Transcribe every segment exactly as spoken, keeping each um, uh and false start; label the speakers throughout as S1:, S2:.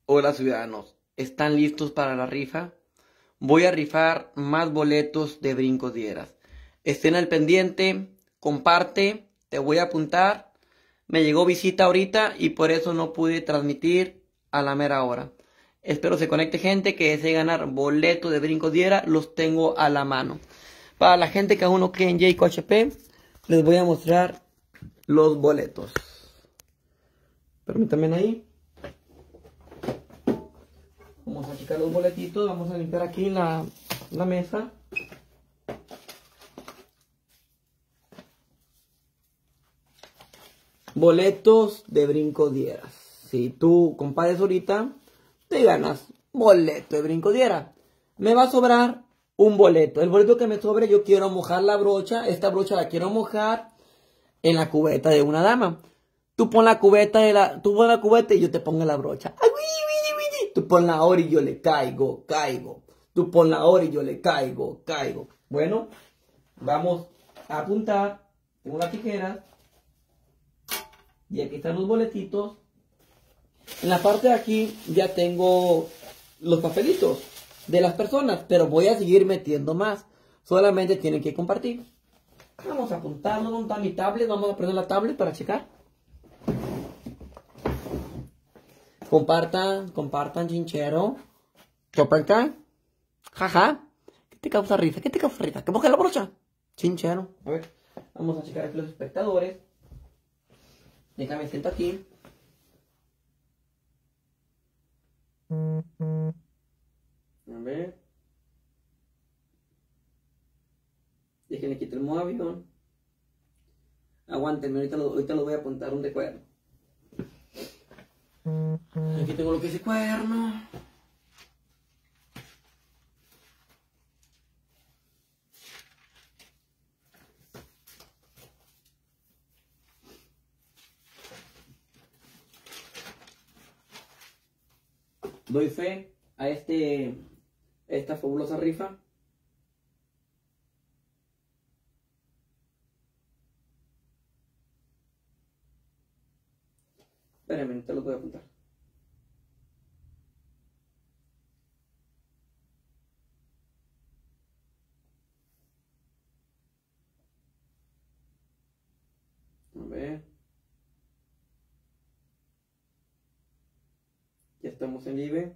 S1: Hola ciudadanos, ¿están listos para la rifa? Voy a rifar más boletos de Brincos Dieras. Estén al pendiente, comparte, te voy a apuntar. Me llegó visita ahorita y por eso no pude transmitir a la mera hora. Espero se conecte gente que desee ganar boletos de Brincos Dieras, los tengo a la mano. Para la gente que aún no cree en Jayco H P, les voy a mostrar los boletos. Permítanme ahí. Vamos a checar los boletitos, vamos a limpiar aquí la, la mesa. Boletos de Brincos Dieras. Si tú compares ahorita, te ganas boleto de Brincos Dieras. Me va a sobrar un boleto. El boleto que me sobre, yo quiero mojar la brocha. Esta brocha la quiero mojar en la cubeta de una dama. Tú pon la cubeta de la, tú pon la cubeta y yo te pongo la brocha. Tú pon la hora y yo le caigo, caigo. Tú pon la hora y yo le caigo, caigo. Bueno, vamos a apuntar. Tengo la tijera. Y aquí están los boletitos. En la parte de aquí ya tengo los papelitos de las personas. Pero voy a seguir metiendo más. Solamente tienen que compartir. Vamos a apuntarnos. ¿Dónde está mi tablet? Vamos a prender la tablet para checar. Compartan, compartan, chinchero. Compartan. Jaja. ¿Qué te causa risa? ¿Qué te causa risa? ¿Que moje la brocha? Chinchero. A ver, vamos a checar aquí los espectadores. Déjame siento aquí. A ver. Déjenme quitar el modo avión. Aguántenme, ahorita lo, ahorita lo voy a apuntar un de cuerno. Aquí tengo lo que es el cuerno. Doy fe a este esta fabulosa rifa. Espérenme, te lo voy a apuntar. A ver. Ya estamos en vivo.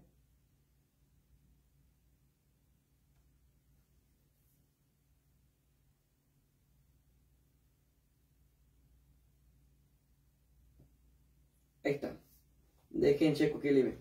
S1: Ahí está. Dejen checo que libre.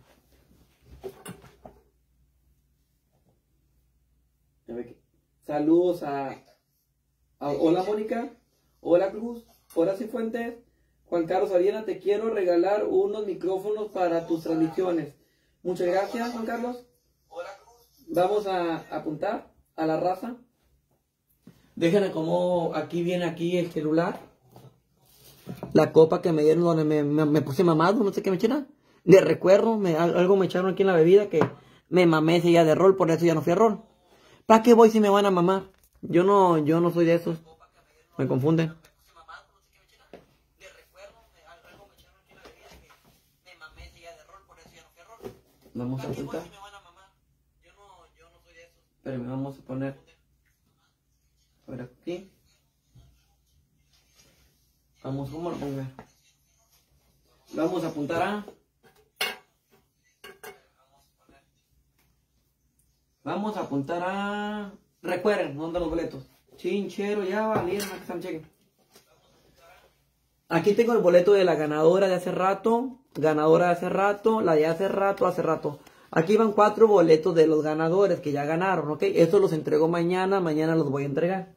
S1: A ver, saludos a, a hola Mónica, hola Cruz, hola Cifuentes, Juan Carlos Ariana, te quiero regalar unos micrófonos para tus transmisiones. Muchas gracias, Juan Carlos. Hola Cruz. Vamos a apuntar a la raza. Déjenme como aquí viene aquí el celular. La copa que me dieron donde me, me, me puse mamado, no sé qué me echaron. De recuerdo, me, algo me echaron aquí en la bebida que me mamé ese día de rol, por eso ya no fui a rol. ¿Para qué voy si me van a mamar? Yo no, yo no soy de esos. Me confunden. Vamos a apuntar. Pero me vamos a poner por aquí. Vamos, ¿cómo lo pongo? Vamos a apuntar a. Vamos a apuntar a. Recuerden, ¿dónde los boletos? Chinchero, ya valieron, aquí están, chequen. Aquí tengo el boleto de la ganadora de hace rato. Ganadora de hace rato, la de hace rato, hace rato. Aquí van cuatro boletos de los ganadores que ya ganaron, ¿ok? Estos los entrego mañana, mañana los voy a entregar.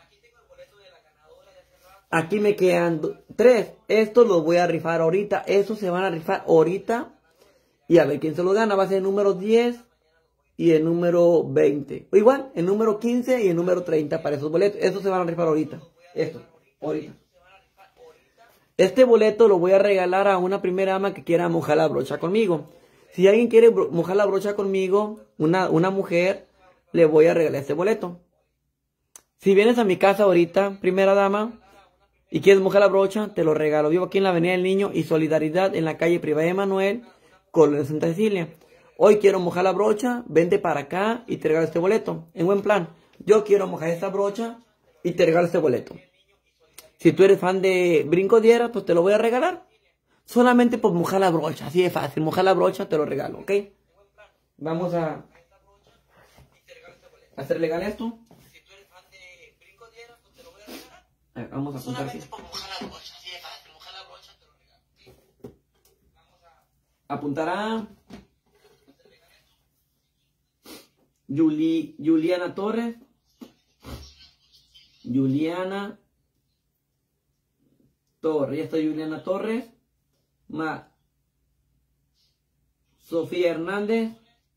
S1: Aquí me quedan tres. Estos los voy a rifar ahorita. Estos se van a rifar ahorita. Y a ver quién se los gana. Va a ser el número diez y el número veinte. O igual, el número quince y el número treinta para esos boletos. Estos se van a rifar ahorita. Estos, ahorita. Este boleto lo voy a regalar a una primera ama que quiera mojar la brocha conmigo. Si alguien quiere mojar la brocha conmigo, una, una mujer, le voy a regalar este boleto. Si vienes a mi casa ahorita, primera dama, y quieres mojar la brocha, te lo regalo. Vivo aquí en la Avenida del Niño y Solidaridad, en la calle Privada de Manuel, Colonia Santa Cecilia. Hoy quiero mojar la brocha, vente para acá y te regalo este boleto. En buen plan. Yo quiero mojar esta brocha y te regalo este boleto. Si tú eres fan de Brinco Diera, pues te lo voy a regalar. Solamente por mojar la brocha, así de fácil. Mojar la brocha, te lo regalo, ¿ok? Vamos a hacer legal esto. Si tú eres fan de Brinco Diera, pues te lo voy a regalar. A ver, vamos a apuntar aquí. Solamente por mojar la brocha, así de fácil. Mojar la brocha, te lo regalo, ¿ok? Vamos a apuntar a Juli, Juliana Torres. Juliana Torres. Ya está Juliana Torres. Ma. Sofía Hernández.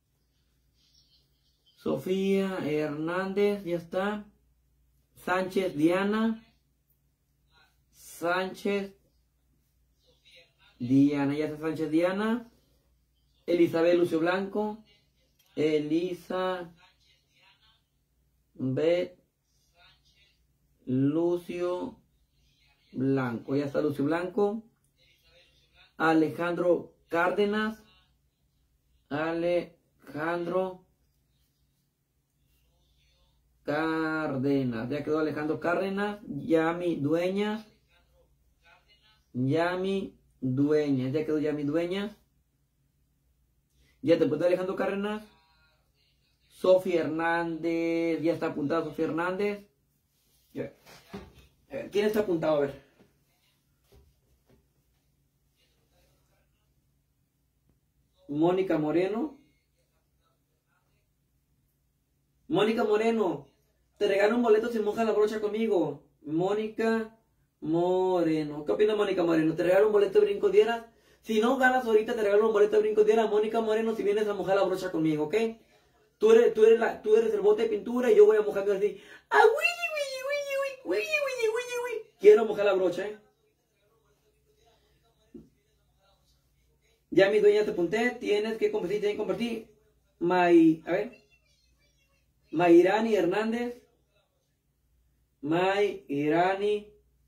S1: Sofía Hernández. Ya está. Sánchez Diana. Sánchez Diana. Ya está Sánchez Diana. Elizabeth Lucio Blanco. Elisa B. Lucio Blanco. Ya está Lucio Blanco. Alejandro Cárdenas. Alejandro Cárdenas. Ya quedó Alejandro Cárdenas. Yami Dueñas. Yami Dueñas. Ya quedó Yami Dueñas. Ya te apunté Alejandro Cárdenas. Sofía Hernández. Ya está apuntada Sofía Hernández. Ya. ¿Quién está apuntado? A ver. Mónica Moreno. Mónica Moreno. Te regalo un boleto si mojas la brocha conmigo. Mónica Moreno. ¿Qué opina Mónica Moreno? Te regalo un boleto de Brinco Diera. Si no ganas ahorita, te regalo un boleto de Brinco Diera. Mónica Moreno, si vienes a mojar la brocha conmigo, ¿ok? Tú eres, tú eres, la, tú eres el bote de pintura y yo voy a mojarme así. ¡Ah, uy, uy, uy, uy, uy, uy, uy, uy! Quiero mojar la brocha, ¿eh? Ya mi dueña te apunté. Tienes que compartir, tienes que compartir. May, a ver. Mayrani Hernández. Mayrani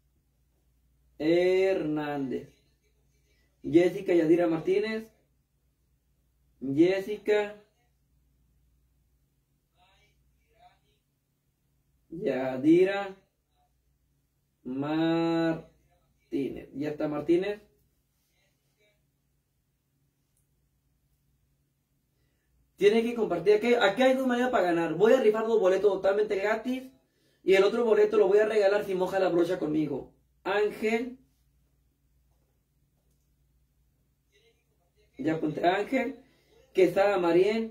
S1: Hernández. Jessica Yadira Martínez. Jessica Yadira Martínez. Ya está Martínez. Tiene que compartir. Aquí, aquí hay dos maneras para ganar. Voy a rifar dos boletos totalmente gratis. Y el otro boleto lo voy a regalar si moja la brocha conmigo. Ángel. Ya apunté a Ángel. Quesada Mariel.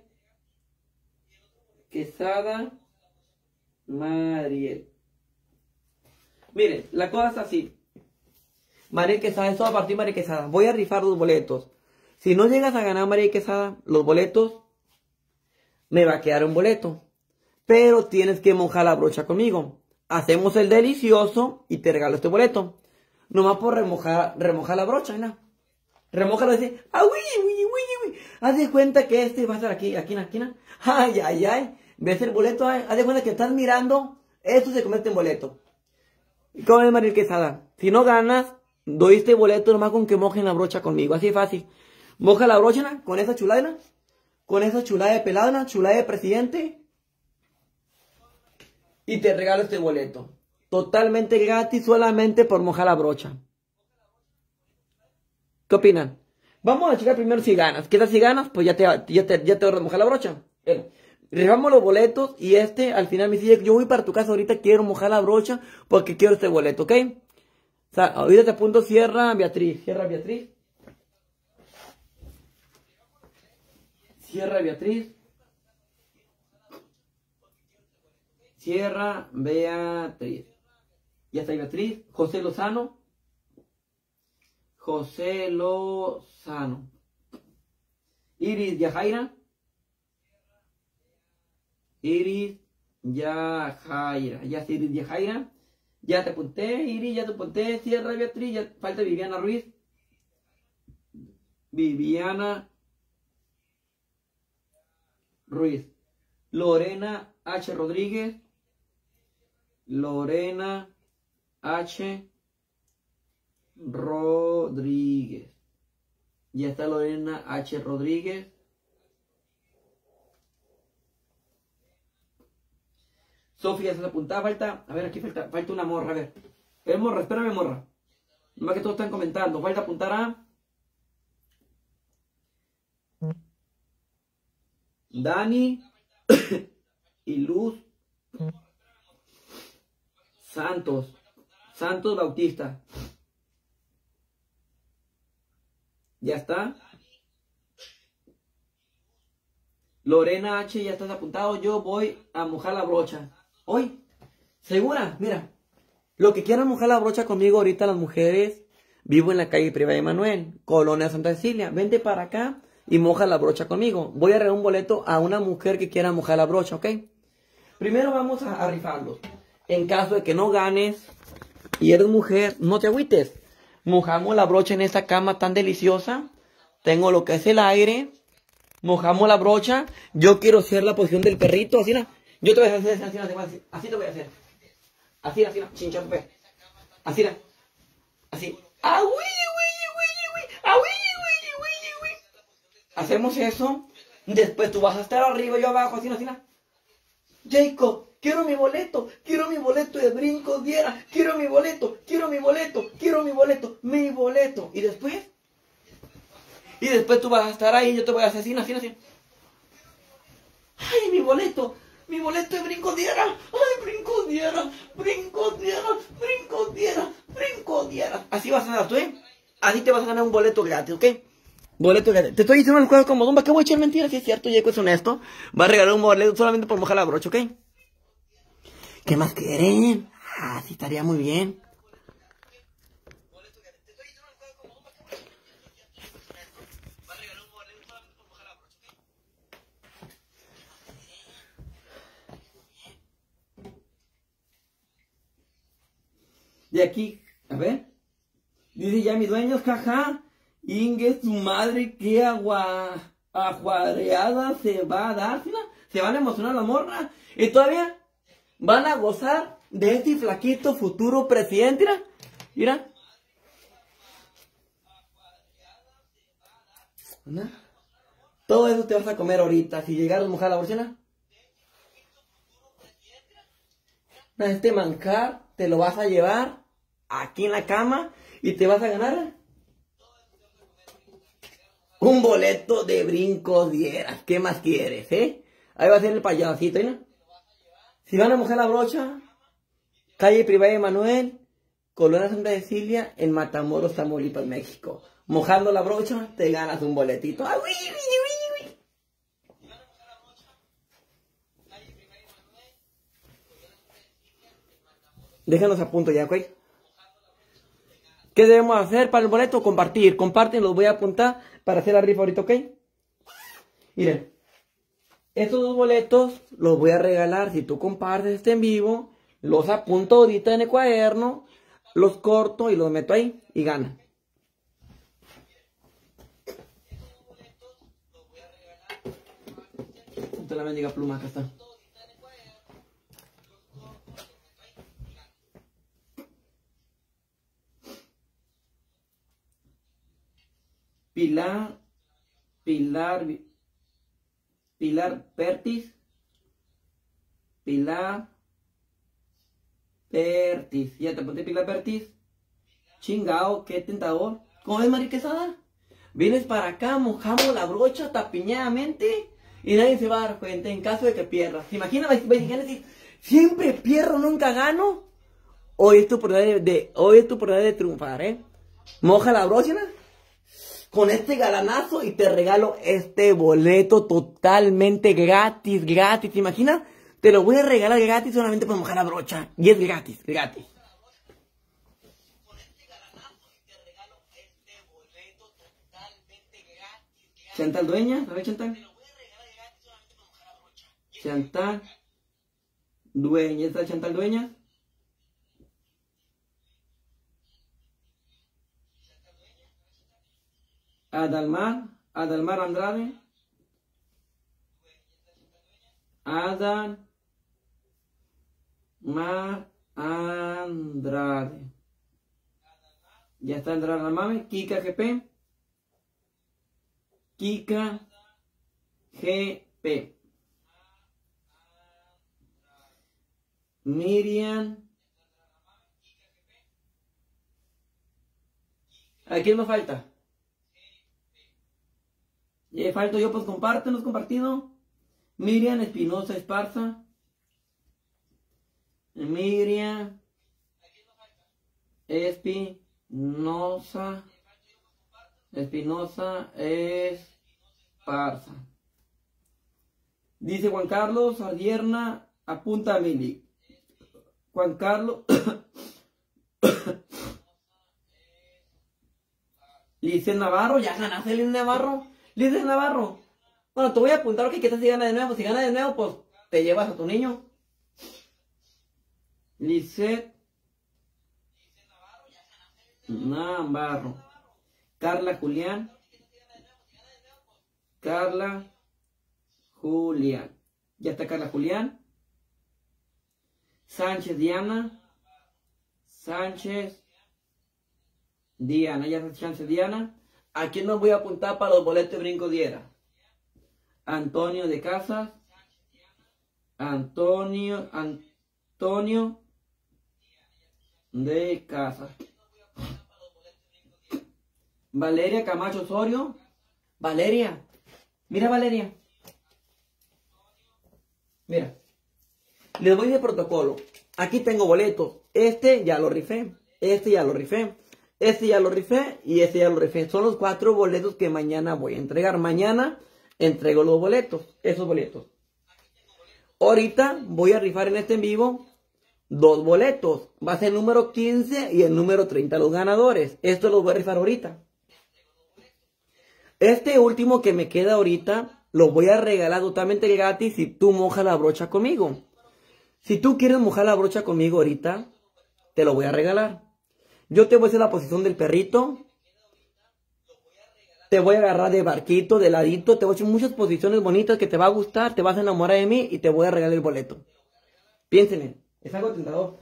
S1: Quesada Mariel. Miren, la cosa es así. Mariel Quesada, esto va a partir Mariel Quesada. Voy a rifar dos boletos. Si no llegas a ganar Mariel Quesada, los boletos, me va a quedar un boleto. Pero tienes que mojar la brocha conmigo. Hacemos el delicioso y te regalo este boleto. Nomás por remojar, remojar la brocha, ¿no? Remójalo y dice, ¡ah, uy, uy, uy, uy! Haz de cuenta que este va a estar aquí, aquí en la esquina. ¡Ay, ay, ay! ¿Ves el boleto? Haz de cuenta que estás mirando. Esto se convierte en boleto. ¿Y cómo es Mariel Quesada? Si no ganas, doy este boleto nomás con que mojen la brocha conmigo. Así de fácil. Moja la brocha, ¿no? Con esa chulada, con esa chulada de pelada, chulada de presidente. Y te regalo este boleto. Totalmente gratis, solamente por mojar la brocha. ¿Qué opinan? Vamos a checar primero si ganas. ¿Qué tal si ganas? Pues ya te, ya te, ya te voy a mojar la brocha. Bueno, rifamos los boletos y este al final me dice, yo voy para tu casa ahorita, quiero mojar la brocha porque quiero este boleto, ¿ok? O sea, ahorita te apunto Sierra Beatriz. Sierra Beatriz. Sierra Beatriz. Sierra Beatriz. Ya está Beatriz. José Lozano. José Lozano. Iris Yajaira. Iris Yajaira. Ya está Iris Yajaira. Ya te apunté, Iris, ya te apunté. Sierra Beatriz. Ya falta Viviana Ruiz. Viviana Ruiz. Lorena H. Rodríguez. Lorena H. Rodríguez. Ya está Lorena H. Rodríguez. Sofía se la apuntaba, falta, a ver, aquí falta, falta una morra, a ver. Eh, morra, espérame, morra. Nomás que todos están comentando, falta apuntar a Dani y Luz Santos, Santos Bautista. Ya está. Lorena H, ya estás apuntado. Yo voy a mojar la brocha. Hoy, segura, mira. Lo que quieran mojar la brocha conmigo ahorita las mujeres. Vivo en la calle Privada de Manuel, Colonia Santa Cecilia. Vente para acá y moja la brocha conmigo. Voy a regalar un boleto a una mujer que quiera mojar la brocha, ¿ok? Primero vamos a, a rifarlos. En caso de que no ganes y eres mujer, no te agüites. Mojamos la brocha en esta cama tan deliciosa. Tengo lo que es el aire. Mojamos la brocha. Yo quiero hacer la posición del perrito. Así, ¿no? Yo te voy a hacer así, así, así, así te voy a hacer. Así, así, chinchón, pues. Así, ¿no? Así. ¡Ah, uy, uy, uy, uy! ¡Ah, uy, uy, uy, uy! Hacemos eso. Después tú vas a estar arriba y yo abajo, así, así, ¿no? Jacob, quiero mi boleto, quiero mi boleto de brinco diera, quiero mi boleto, quiero mi boleto, quiero mi boleto, mi boleto. Y después, y después tú vas a estar ahí y yo te voy a hacer así, así, así. ¡Ay, mi boleto! ¡Mi boleto de brinco diera! ¡Ay, brinco diera! ¡Brinco diera! ¡Brinco diera! ¡Brinco diera! Así vas a ganar tú, ¿eh? Así te vas a ganar un boleto gratis, ¿ok? Boleto gratis. Te estoy diciendo el juego como Dumba, que voy a echar mentiras, si es cierto, Jacob es honesto. Va a regalar un boleto solamente por mojar la brocha, ¿ok? ¿Qué más quieren? Ah, sí, estaría muy bien. De aquí, a ver. Dice ya mis dueños, jaja. Inge, su madre, qué agua ajuareada se va a dar. ¿Sí, no? Se van a emocionar la morra. Y todavía van a gozar de este flaquito futuro presidente. Mira, mira. ¿No? Todo eso te vas a comer ahorita. Si llegaras a mojar la bolsina. Este manjar te lo vas a llevar aquí en la cama y te vas a ganar un boleto de brincos dieras. ¿Qué más quieres, eh? Ahí va a ser el payasito, ¿no? Si van a mojar la brocha, calle Privada de Manuel, Colonia Santa Cecilia, en Matamoros, Tamaulipas, México. Mojando la brocha, te ganas un boletito. ¡Ah, uy, uy, uy, uy! Déjanos a punto ya, ¿ok? ¿Qué debemos hacer para el boleto? Compartir. Comparten, los voy a apuntar para hacer la rifa ahorita, ¿ok? Miren, estos dos boletos los voy a regalar. Si tú compartes este en vivo, los apunto ahorita en el cuaderno, los corto y los meto ahí y gana. Ponte la mendiga pluma, acá está. Pilar, Pilar, Pilar Pertis, Pilar Pertis, ya te apunté Pilar Pertis, chingao, qué tentador. ¿Cómo ves, Mari Quesada? Vienes para acá, mojamos la brocha tapiñadamente y nadie se va a dar cuenta en caso de que pierdas. ¿Se imaginan? Siempre pierdo, nunca gano. Hoy es tu oportunidad de, de, hoy es tu oportunidad de triunfar, ¿eh? Moja la brocha, ¿no? Con este galanazo y te regalo este boleto totalmente gratis, gratis. ¿Te imaginas? Te lo voy a regalar gratis solamente por mojar la brocha. Y es gratis, gratis. Con este galanazo y te regalo este boleto totalmente gratis. Chantal Dueñas, a ver, Chantal. Te lo voy a regalar gratis solamente por mojar la brocha. Chantal Dueñas, ¿está Chantal Dueñas? Adalmar, Adalmar Andrade, Adalmar Andrade, ya está Andrade la mami, Kika G P, Kika G P. Miriam. ¿A quién me falta? Y falto yo, pues compártenos, compartido. Miriam Espinosa Esparza. Miriam Espinosa Espinosa Esparza. Dice Juan Carlos Adierna, apunta a Mili. Juan Carlos Lice Navarro, ya ganaste Lice Navarro. Lice Navarro. Bueno, te voy a apuntar, ok, que esta si gana de nuevo. Si gana de nuevo, pues te llevas a tu niño. Lice Navarro. Carla Julián. Carla Julián. Ya está Carla Julián. Sánchez Diana. Sánchez Diana. Ya está Sánchez Diana. ¿A quién nos voy a apuntar para los boletos de Brinco Diera? Antonio de Casas. Antonio. Antonio de Casas. Valeria Camacho Osorio. Valeria. Mira, Valeria. Mira. Les voy de protocolo. Aquí tengo boletos. Este ya lo rifé. Este ya lo rifé. Este ya lo rifé. Y este ya lo rifé. Son los cuatro boletos que mañana voy a entregar. Mañana entrego los boletos. Esos boletos. Ahorita voy a rifar en este en vivo dos boletos. Va a ser el número quince y el número treinta. Los ganadores. Esto los voy a rifar ahorita. Este último que me queda ahorita, lo voy a regalar totalmente gratis si tú mojas la brocha conmigo. Si tú quieres mojar la brocha conmigo ahorita, te lo voy a regalar. Yo te voy a hacer la posición del perrito. Te voy a agarrar de barquito, de ladito. Te voy a hacer muchas posiciones bonitas que te va a gustar, te vas a enamorar de mí y te voy a regalar el boleto. Piénsenme, es algo tentador.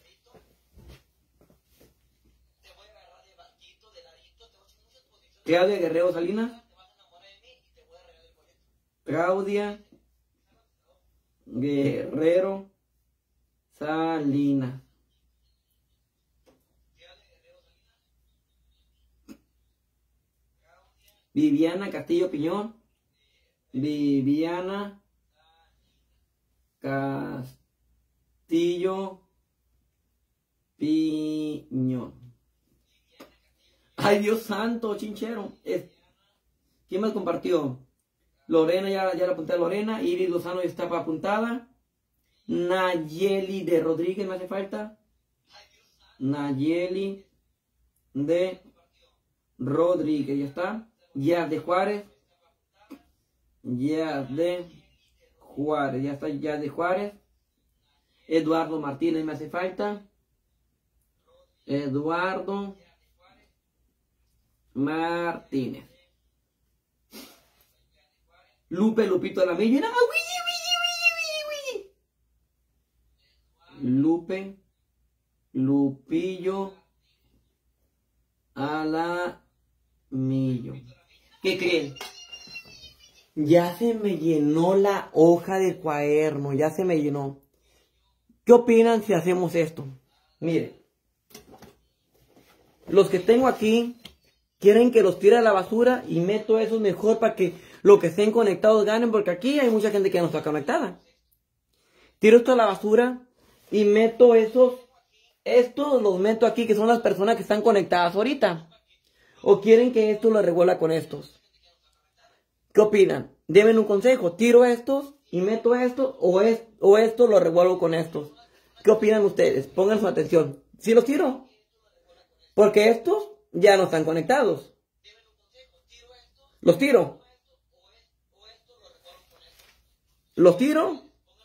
S1: Claudia Guerrero Salinas. Claudia Guerrero Salinas. Viviana Castillo Piñón. Viviana Castillo Piñón. Ay, Dios santo, chinchero. ¿Quién más compartió? Lorena, ya, ya la apunté a Lorena. Iris Lozano ya está apuntada. Nayeli de Rodríguez, ¿me hace falta? Nayeli de Rodríguez, ya está. Ya de Juárez. Ya de Juárez, ya está ya de Juárez. Eduardo Martínez, me hace falta. Eduardo Martínez. Lupe Lupito de la Milla. Nada más. Lupe Lupillo a la Millo. ¿Qué creen? Ya se me llenó la hoja del cuaderno. Ya se me llenó. ¿Qué opinan si hacemos esto? Miren. Los que tengo aquí quieren que los tire a la basura y meto esos mejor para que los que estén conectados ganen, porque aquí hay mucha gente que no está conectada. Tiro esto a la basura y meto esos, estos los meto aquí, que son las personas que están conectadas ahorita. O quieren que esto lo revuelva con estos. ¿Qué opinan? Deben un consejo. Tiro estos y meto estos, o, es, o esto lo revuelvo con estos. ¿Qué opinan ustedes? Pongan su atención. ¿Sí los tiro? Porque estos ya no están conectados. ¿Los tiro? ¿Los tiro?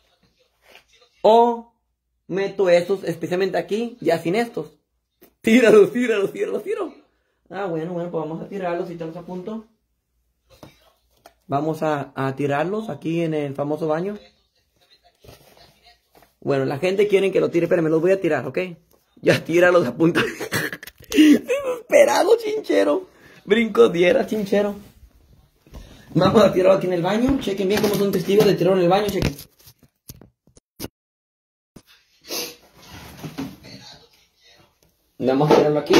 S1: ¿O meto estos, especialmente aquí, ya sin estos? Tíralos, tíralos, tíralos, tiro. Ah, bueno, bueno, pues vamos a tirarlos y te los apunto. Vamos a, a tirarlos aquí en el famoso baño. Bueno, la gente quiere que lo tire, pero me los voy a tirar, ¿ok? Ya tíralos, apunta. Desesperado, chinchero. Brinco diera, chinchero. Vamos a tirarlo aquí en el baño. Chequen bien cómo son testigos de tirarlo en el baño. Chequen. Vamos a tirarlo aquí.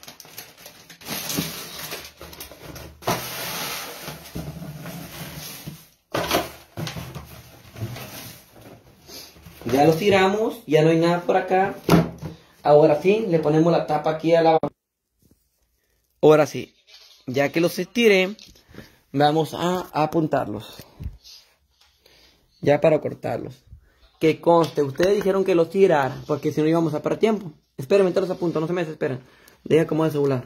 S1: Ya los tiramos, ya no hay nada por acá. Ahora sí, le ponemos la tapa aquí a la... Ahora sí, ya que los estiré, vamos a apuntarlos. Ya para cortarlos. Que conste, ustedes dijeron que los tirara, porque si no íbamos a perder tiempo. Esperen, mientras los apunto, no se me desesperen. Deja como el celular.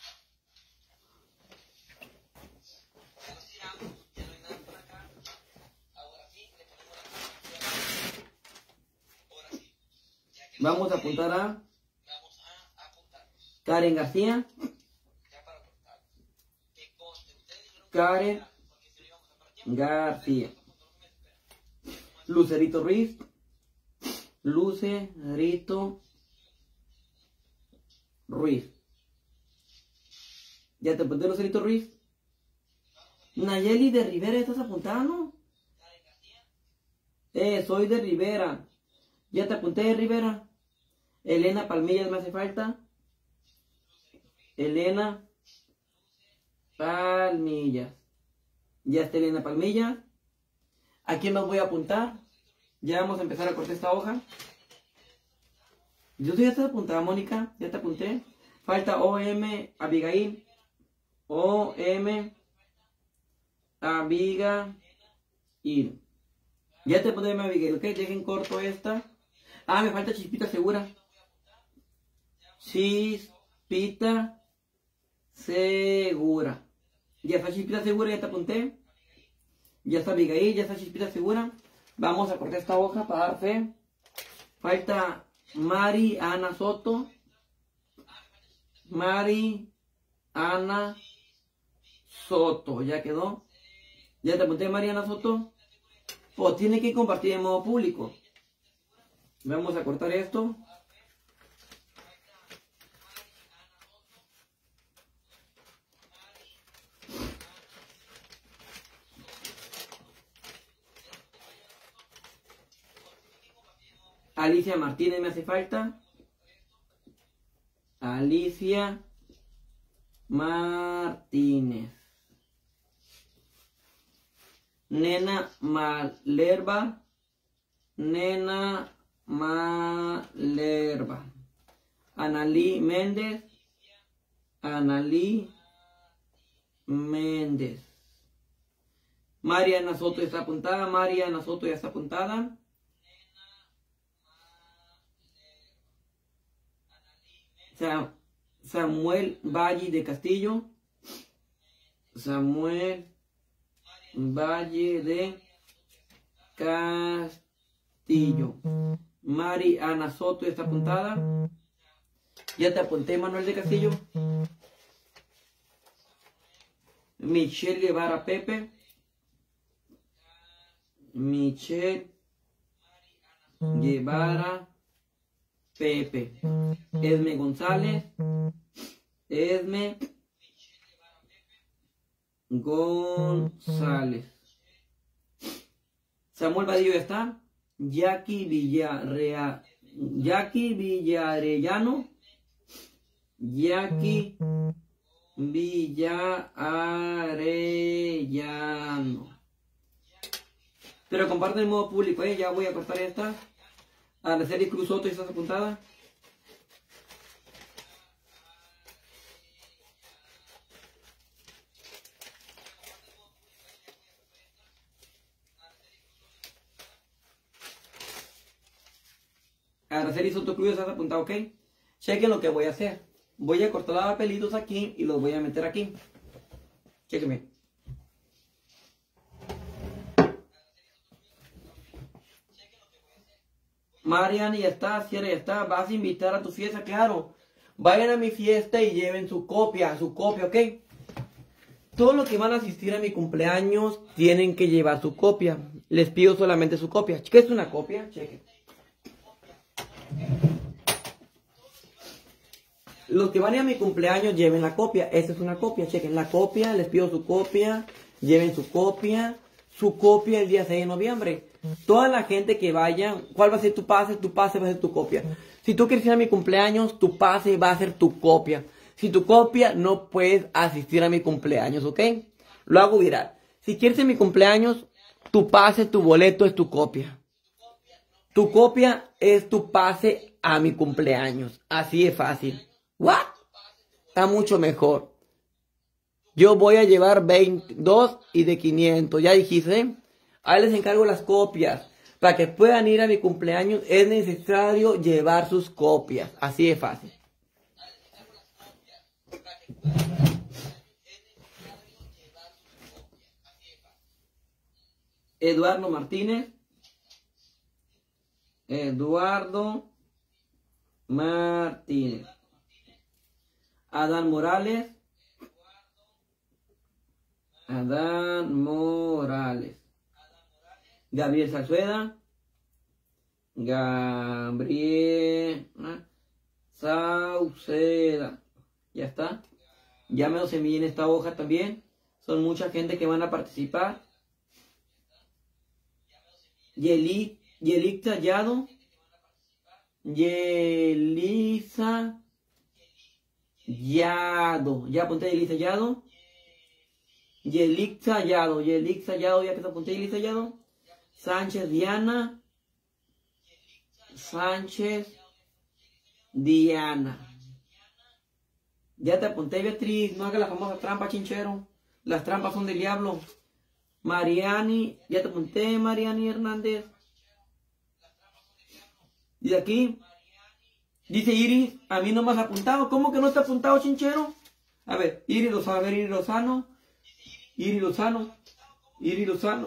S1: Vamos a apuntar a Karen García. Karen García. Lucerito Ruiz. Lucerito Ruiz. ¿Ya te apunté, Lucerito Ruiz? Nayeli de Rivera, ¿estás apuntando? Eh, soy de Rivera. ¿Ya te apunté, de Rivera? Elena Palmillas me hace falta. Elena Palmillas. Ya está Elena Palmillas. ¿A quién más voy a apuntar? Ya vamos a empezar a cortar esta hoja. Yo ya te apuntada, Mónica. Ya te apunté. Falta O M Abigail. O M Abigail. Ya te apunté, Abigail. Ok, dejen corto esta. Ah, me falta Chispita Segura. Chispita Segura. Ya está Chispita Segura, ya te apunté. Ya está Abigail, ya está Chispita Segura. Vamos a cortar esta hoja para dar fe. Falta Mari Ana Soto. Mari Ana Soto. Ya quedó. Ya te apunté, Mari Ana Soto. Pues tiene que compartir en modo público. Vamos a cortar esto. Alicia Martínez me hace falta. Alicia Martínez. Nena Malerva. Nena Malerva. Analí Méndez. Analí Méndez. Mariana Soto está apuntada. Mariana Soto ya está apuntada. Samuel Valle de Castillo. Samuel Valle de Castillo. Mari Ana Soto está apuntada. Ya te apunté, Manuel de Castillo. Michelle Guevara Pepe. Michelle Guevara Pepe. Esme González. Esme González. Samuel Vadillo ya está. Jackie Villarreal. Jackie Villarellano. Jackie Villarellano. Pero comparten en modo público, ¿eh? Ya voy a cortar esta. Araceli Cruz Soto, ¿estás apuntada? Araceli Soto Cruz, ¿estás apuntado? Ok. Chequen lo que voy a hacer. Voy a cortar los papelitos aquí y los voy a meter aquí. Chequenme. Mariana ya está, Sierra ya está. Vas a invitar a tu fiesta, claro. Vayan a mi fiesta y lleven su copia, su copia, ¿ok? Todos los que van a asistir a mi cumpleaños tienen que llevar su copia. Les pido solamente su copia. ¿Qué es una copia? Chequen. Los que van a mi cumpleaños lleven la copia. Esta es una copia, chequen. La copia, les pido su copia. lleven su copia, su copia el día seis de noviembre. Toda la gente que vaya, ¿cuál va a ser tu pase? Tu pase va a ser tu copia. Si tú quieres ir a mi cumpleaños, tu pase va a ser tu copia. Si tu copia, no puedes asistir a mi cumpleaños, ¿ok? Lo hago viral. Si quieres ir a mi cumpleaños, tu pase, tu boleto es tu copia. Tu copia es tu pase a mi cumpleaños. Así es fácil. ¿What? Está mucho mejor. Yo voy a llevar veintidós y de quinientos. Ya dijiste. Ahí les encargo las copias. Para que puedan ir a mi cumpleaños es necesario llevar sus copias. Así de fácil. Eduardo Martínez. Eduardo Martínez. Adán Morales. Adán Morales. Gabriel Salzueda. Gabriel Sauceda. Ya está. Ya me los envié en esta hoja también. Son mucha gente que van a participar. Yeli, Yelitza Yado. Yelisa Yado. Ya apunté Yelisa Yado. Yelitza Yado. Yelitza Yado. Ya que te apunté Yelitza Yado. Sánchez Diana. Sánchez Diana. Ya te apunté, Beatriz. No hagas la famosa trampa, chinchero. Las trampas son del diablo. Mariani. Ya te apunté, Mariani Hernández. Y de aquí. Dice Iris. A mí no me has apuntado. ¿Cómo que no está apuntado, chinchero? A ver, Iris Lozano. A ver, Iris Lozano. Iris Lozano. Iris Lozano.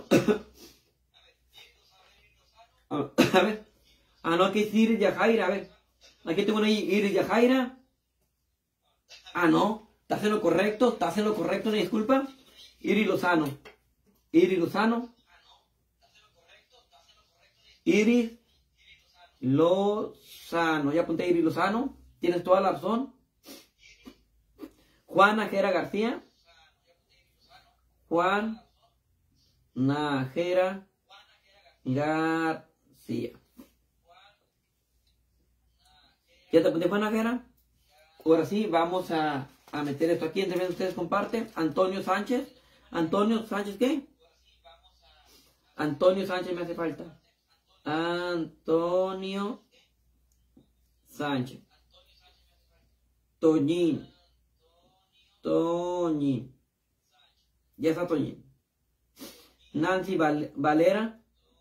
S1: A ver. Ah, no, aquí es Iris Yajaira. A ver. Aquí tengo una Iris Yajaira. Ah, no. ¿Estás en lo correcto? ¿Estás en lo correcto? ¿Me disculpa? Iris Lozano. Iris Lozano. Iris Lozano. Ya apunté Iris Lozano. Tienes toda la razón. Juan Najera García. Juan Najera García. ¿Ya te apunté, Juan Najera? Ahora sí, vamos a, a meter esto aquí. Entre ustedes comparten. Antonio Sánchez. Antonio Sánchez, ¿qué? Antonio Sánchez me hace falta. Antonio Sánchez. Toñín. Toñín. Ya está Toñín. Nancy Val Valera.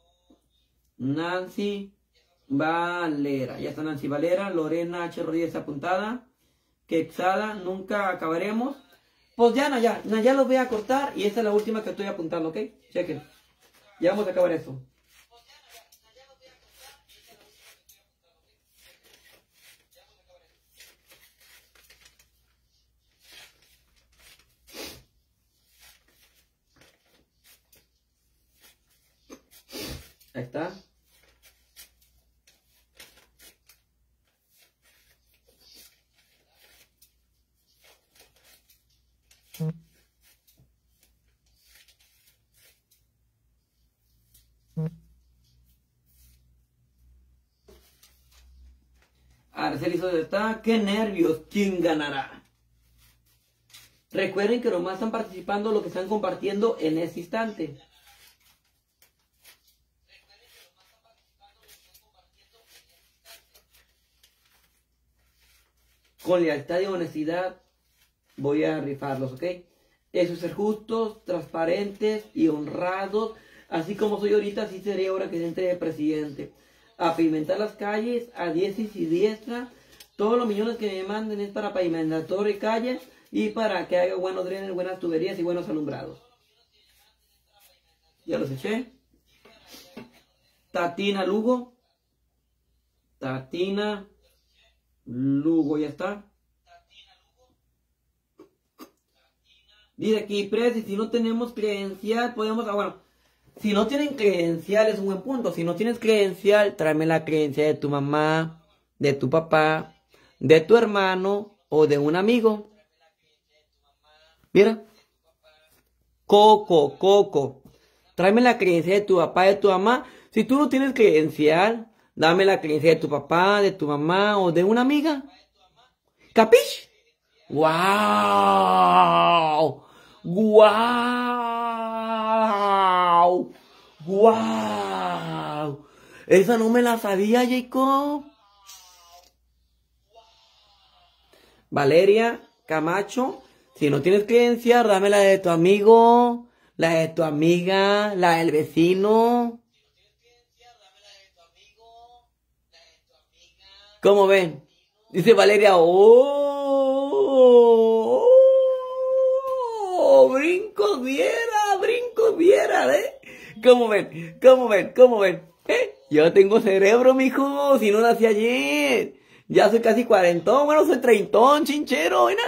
S1: Nancy Valera. Ya está Nancy Valera. Lorena H. Rodríguez apuntada. Quexada. Nunca acabaremos. Pues ya, Naya. Ya los voy a cortar. Y esta es la última que estoy apuntando, ¿ok? Chequen. Ya vamos a acabar esto. Ahí está. Araceli Sosa está. ¡Qué nervios! ¿Quién ganará? Recuerden que nomás están participando lo que están compartiendo en este instante. Con lealtad y honestidad voy a rifarlos, ¿ok? Eso es ser justos, transparentes y honrados. Así como soy ahorita, así seré ahora que entre de presidente. A pavimentar las calles a diestra y siniestra. Todos los millones que me manden es para pavimentar torre y calles y para que haga buenos drenes, buenas tuberías y buenos alumbrados. Ya los eché. Tatina Lugo. Tatina Lugo, ya está. Dice aquí, Presi, si no tenemos credencial, podemos... Ah, bueno, si no tienen credencial es un buen punto. Si no tienes credencial, tráeme la credencial de tu mamá, de tu papá, de tu hermano o de un amigo. Mira. Coco, Coco. Tráeme la credencial de tu papá, de tu mamá. Si tú no tienes credencial, dame la credencial de tu papá, de tu mamá o de una amiga. ¿Capish? ¡Guau! ¡Guau! ¡Guau! Esa no me la sabía, Jacob. Valeria Camacho, si no tienes creencia, dame la de tu amigo, la de tu amiga, la del vecino. ¿Cómo ven? Dice Valeria, oh, oh, brinco diera, brinco diera, ¿eh? ¿Cómo ven? ¿Cómo ven? ¿Cómo ven? ¿Eh? Yo tengo cerebro, mijo, si no nací ayer. Ya soy casi cuarentón, bueno, soy treintón, chinchero, ¿eh?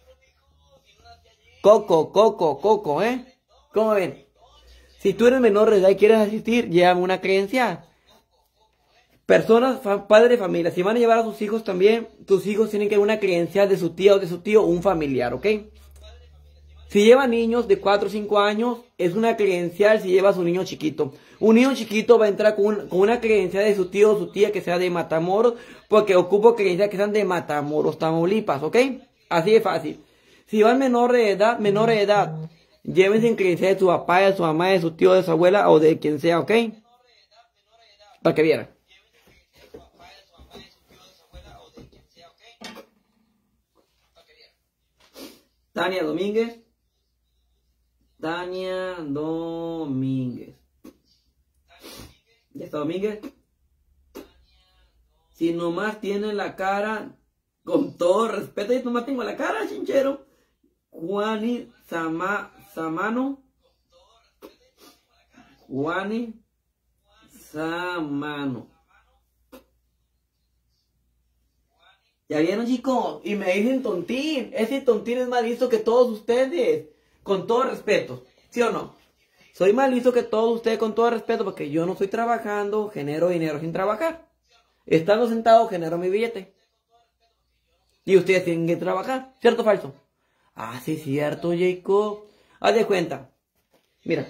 S1: Coco, Coco, Coco, ¿eh? ¿Cómo ven? Si tú eres menor de edad y quieres asistir, llévame una creencia. Personas, padres de familia, si van a llevar a sus hijos también, tus hijos tienen que dar una creencia de su tía o de su tío, un familiar, ¿ok? Si lleva niños de cuatro o cinco años, es una credencial si lleva a su niño chiquito. Un niño chiquito va a entrar con, un, con una credencial de su tío o su tía que sea de Matamoros, porque ocupo creencias que sean de Matamoros, Tamaulipas, ¿ok? Así de fácil. Si van menor de edad, menor de edad, llévense en creencia de su papá, de su mamá, de su tío, de su abuela o de quien sea, ¿ok? Para que vieran. Tania Domínguez. Tania Domínguez. ¿Ya está Domínguez? Si nomás tiene la cara, con todo respeto, y nomás tengo la cara, chinchero. Juani Sama, Samano. Juani Samano. Ya vieron, chicos, y me dicen tontín. Ese tontín es más listo que todos ustedes. Con todo respeto, ¿sí o no? Soy más listo que todos ustedes con todo respeto porque yo no estoy trabajando, genero dinero sin trabajar. Estando sentado, genero mi billete. Y ustedes tienen que trabajar, ¿cierto o falso? Ah, sí, cierto, Jacob. Haz de cuenta. Mira.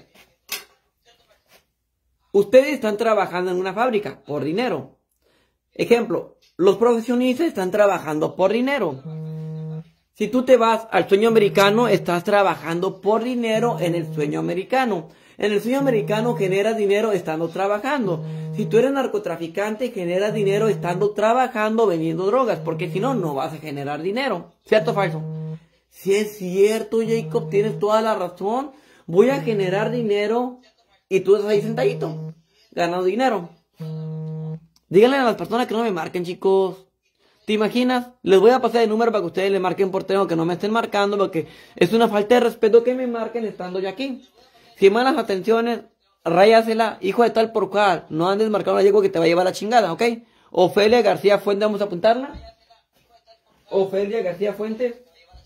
S1: Ustedes están trabajando en una fábrica por dinero. Ejemplo, los profesionistas están trabajando por dinero. Si tú te vas al sueño americano, estás trabajando por dinero en el sueño americano. En el sueño americano generas dinero estando trabajando. Si tú eres narcotraficante, generas dinero estando trabajando vendiendo drogas, porque si no, no vas a generar dinero. ¿Cierto o falso? Si es cierto, Jacob, tienes toda la razón. Voy a generar dinero y tú estás ahí sentadito, ganando dinero. Díganle a las personas que no me marquen, chicos. ¿Te imaginas? Les voy a pasar el número para que ustedes le marquen por teléfono, que no me estén marcando, porque es una falta de respeto que me marquen estando yo aquí. Si malas atenciones, ráyasela, hijo de tal por cual. No andes marcando a Diego que te va a llevar la chingada, ¿ok? Ofelia García Fuentes, vamos a apuntarla. Ofelia García Fuentes.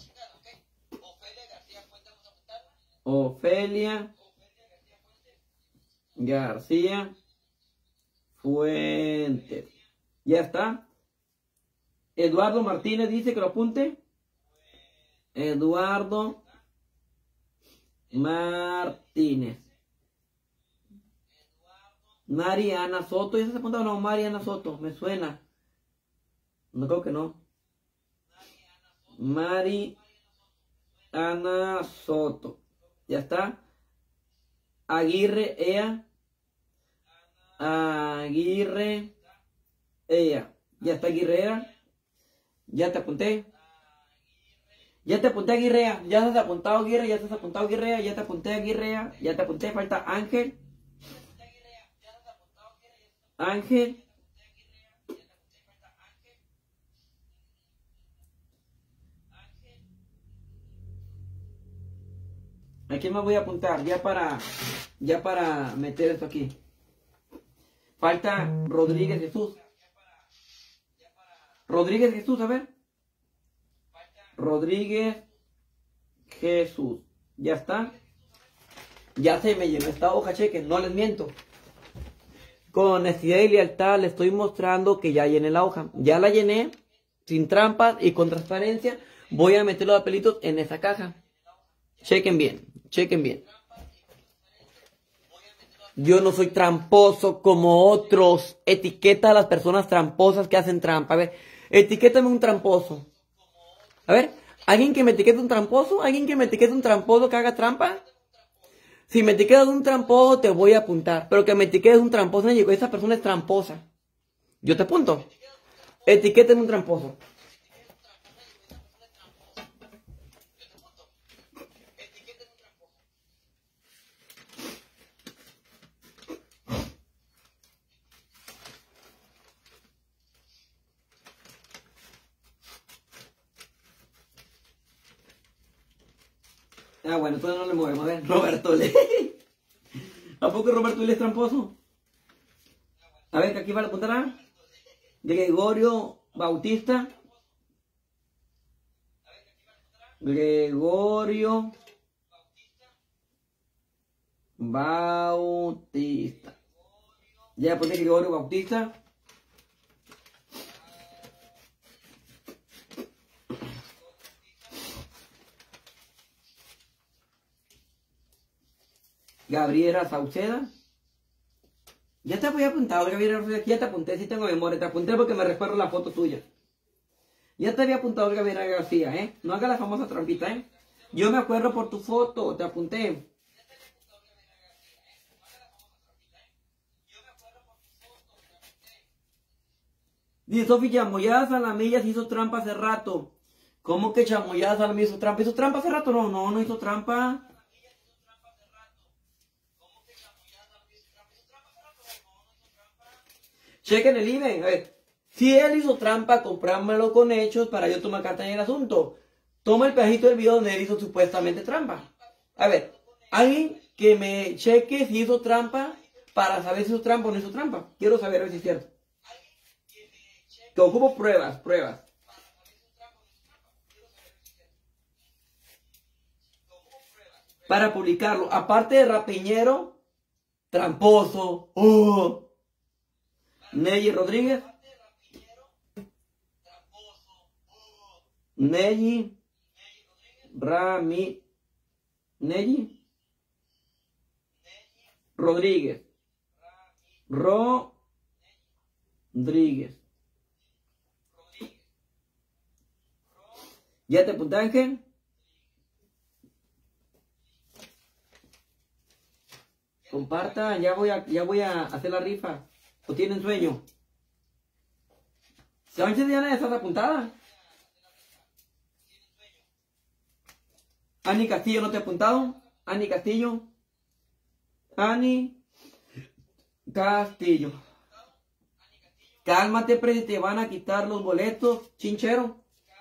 S1: Ofelia García Fuentes. Ya está. Eduardo Martínez dice que lo apunte. Eduardo Martínez. Mariana Soto. ¿Ya se ha apuntado? No, Mariana Soto. Me suena. No creo que no. Mariana Soto. Ya está. Aguirre Ea. Aguirre Ea. Ya está Aguirre Ea. Ya te apunté. Ya te apunté Aguirrea. Ya te has apuntado Aguirre. Ya te has apuntado Aguirrea. Ya te apunté Aguirrea. Ya te apunté. Falta Ángel. Ángel. ¿A quién más voy a apuntar? Ya para, ya para meter esto aquí. Falta Rodríguez Jesús. Rodríguez Jesús, a ver. Rodríguez Jesús. Ya está. Ya se me llenó esta hoja, chequen, no les miento. Con honestidad y lealtad les estoy mostrando que ya llené la hoja. Ya la llené, sin trampas y con transparencia. Voy a meter los papelitos en esa caja. Chequen bien, chequen bien. Yo no soy tramposo como otros. Etiqueta a las personas tramposas que hacen trampa. A ver, etiquétame un tramposo. A ver, ¿alguien que me etiquete un tramposo? ¿Alguien que me etiquete un tramposo que haga trampa? Si me etiquetas un tramposo, te voy a apuntar. Pero que me etiquetes un tramposo, no digo, esa persona es tramposa. Yo te apunto. Etiquétame un tramposo. Ah, bueno, entonces no le movemos. A ver, Roberto Le. ¿A poco Roberto Le es tramposo? A ver, que aquí va la apuntar. Gregorio Bautista. Gregorio Bautista. Ya apunté Gregorio Bautista. Gabriela Sauceda. Ya te había apuntado, Gabriela Sauceda. Ya te apunté, si tengo memoria. Te apunté porque me recuerdo la foto tuya. Ya te había apuntado, Gabriela García, ¿eh? No hagas la famosa trampita, ¿eh? Yo me acuerdo por tu foto, te apunté. Dice Sofi, Chamoyada Salamilla se hizo trampa hace rato. ¿Cómo que Chamoyada Salamilla hizo trampa? ¿Hizo trampa hace rato? No, no, no hizo trampa. Chequen el I B E. A ver, si él hizo trampa, comprámelo con hechos para yo tomar carta en el asunto. Toma el pedacito del video donde él hizo supuestamente trampa. A ver, alguien que me cheque si hizo trampa para saber si hizo trampa o no hizo trampa. Quiero saber si es cierto. Que ocupo pruebas, pruebas. Para publicarlo. Aparte de rapiñero, tramposo. Oh. Nelly Rodríguez. Nelly. Rami. Nelly. Rodríguez. Rodríguez. ¿Ya te apunté, Ángel? Compartan, ya voy a, ya voy a hacer la rifa. ¿O tienen sueño? Sánchez Diana, ¿estás apuntada? Ani Castillo, ¿no te he apuntado? Ani Castillo. Ani Castillo. Cálmate, Presi, te van a quitar los boletos, chinchero.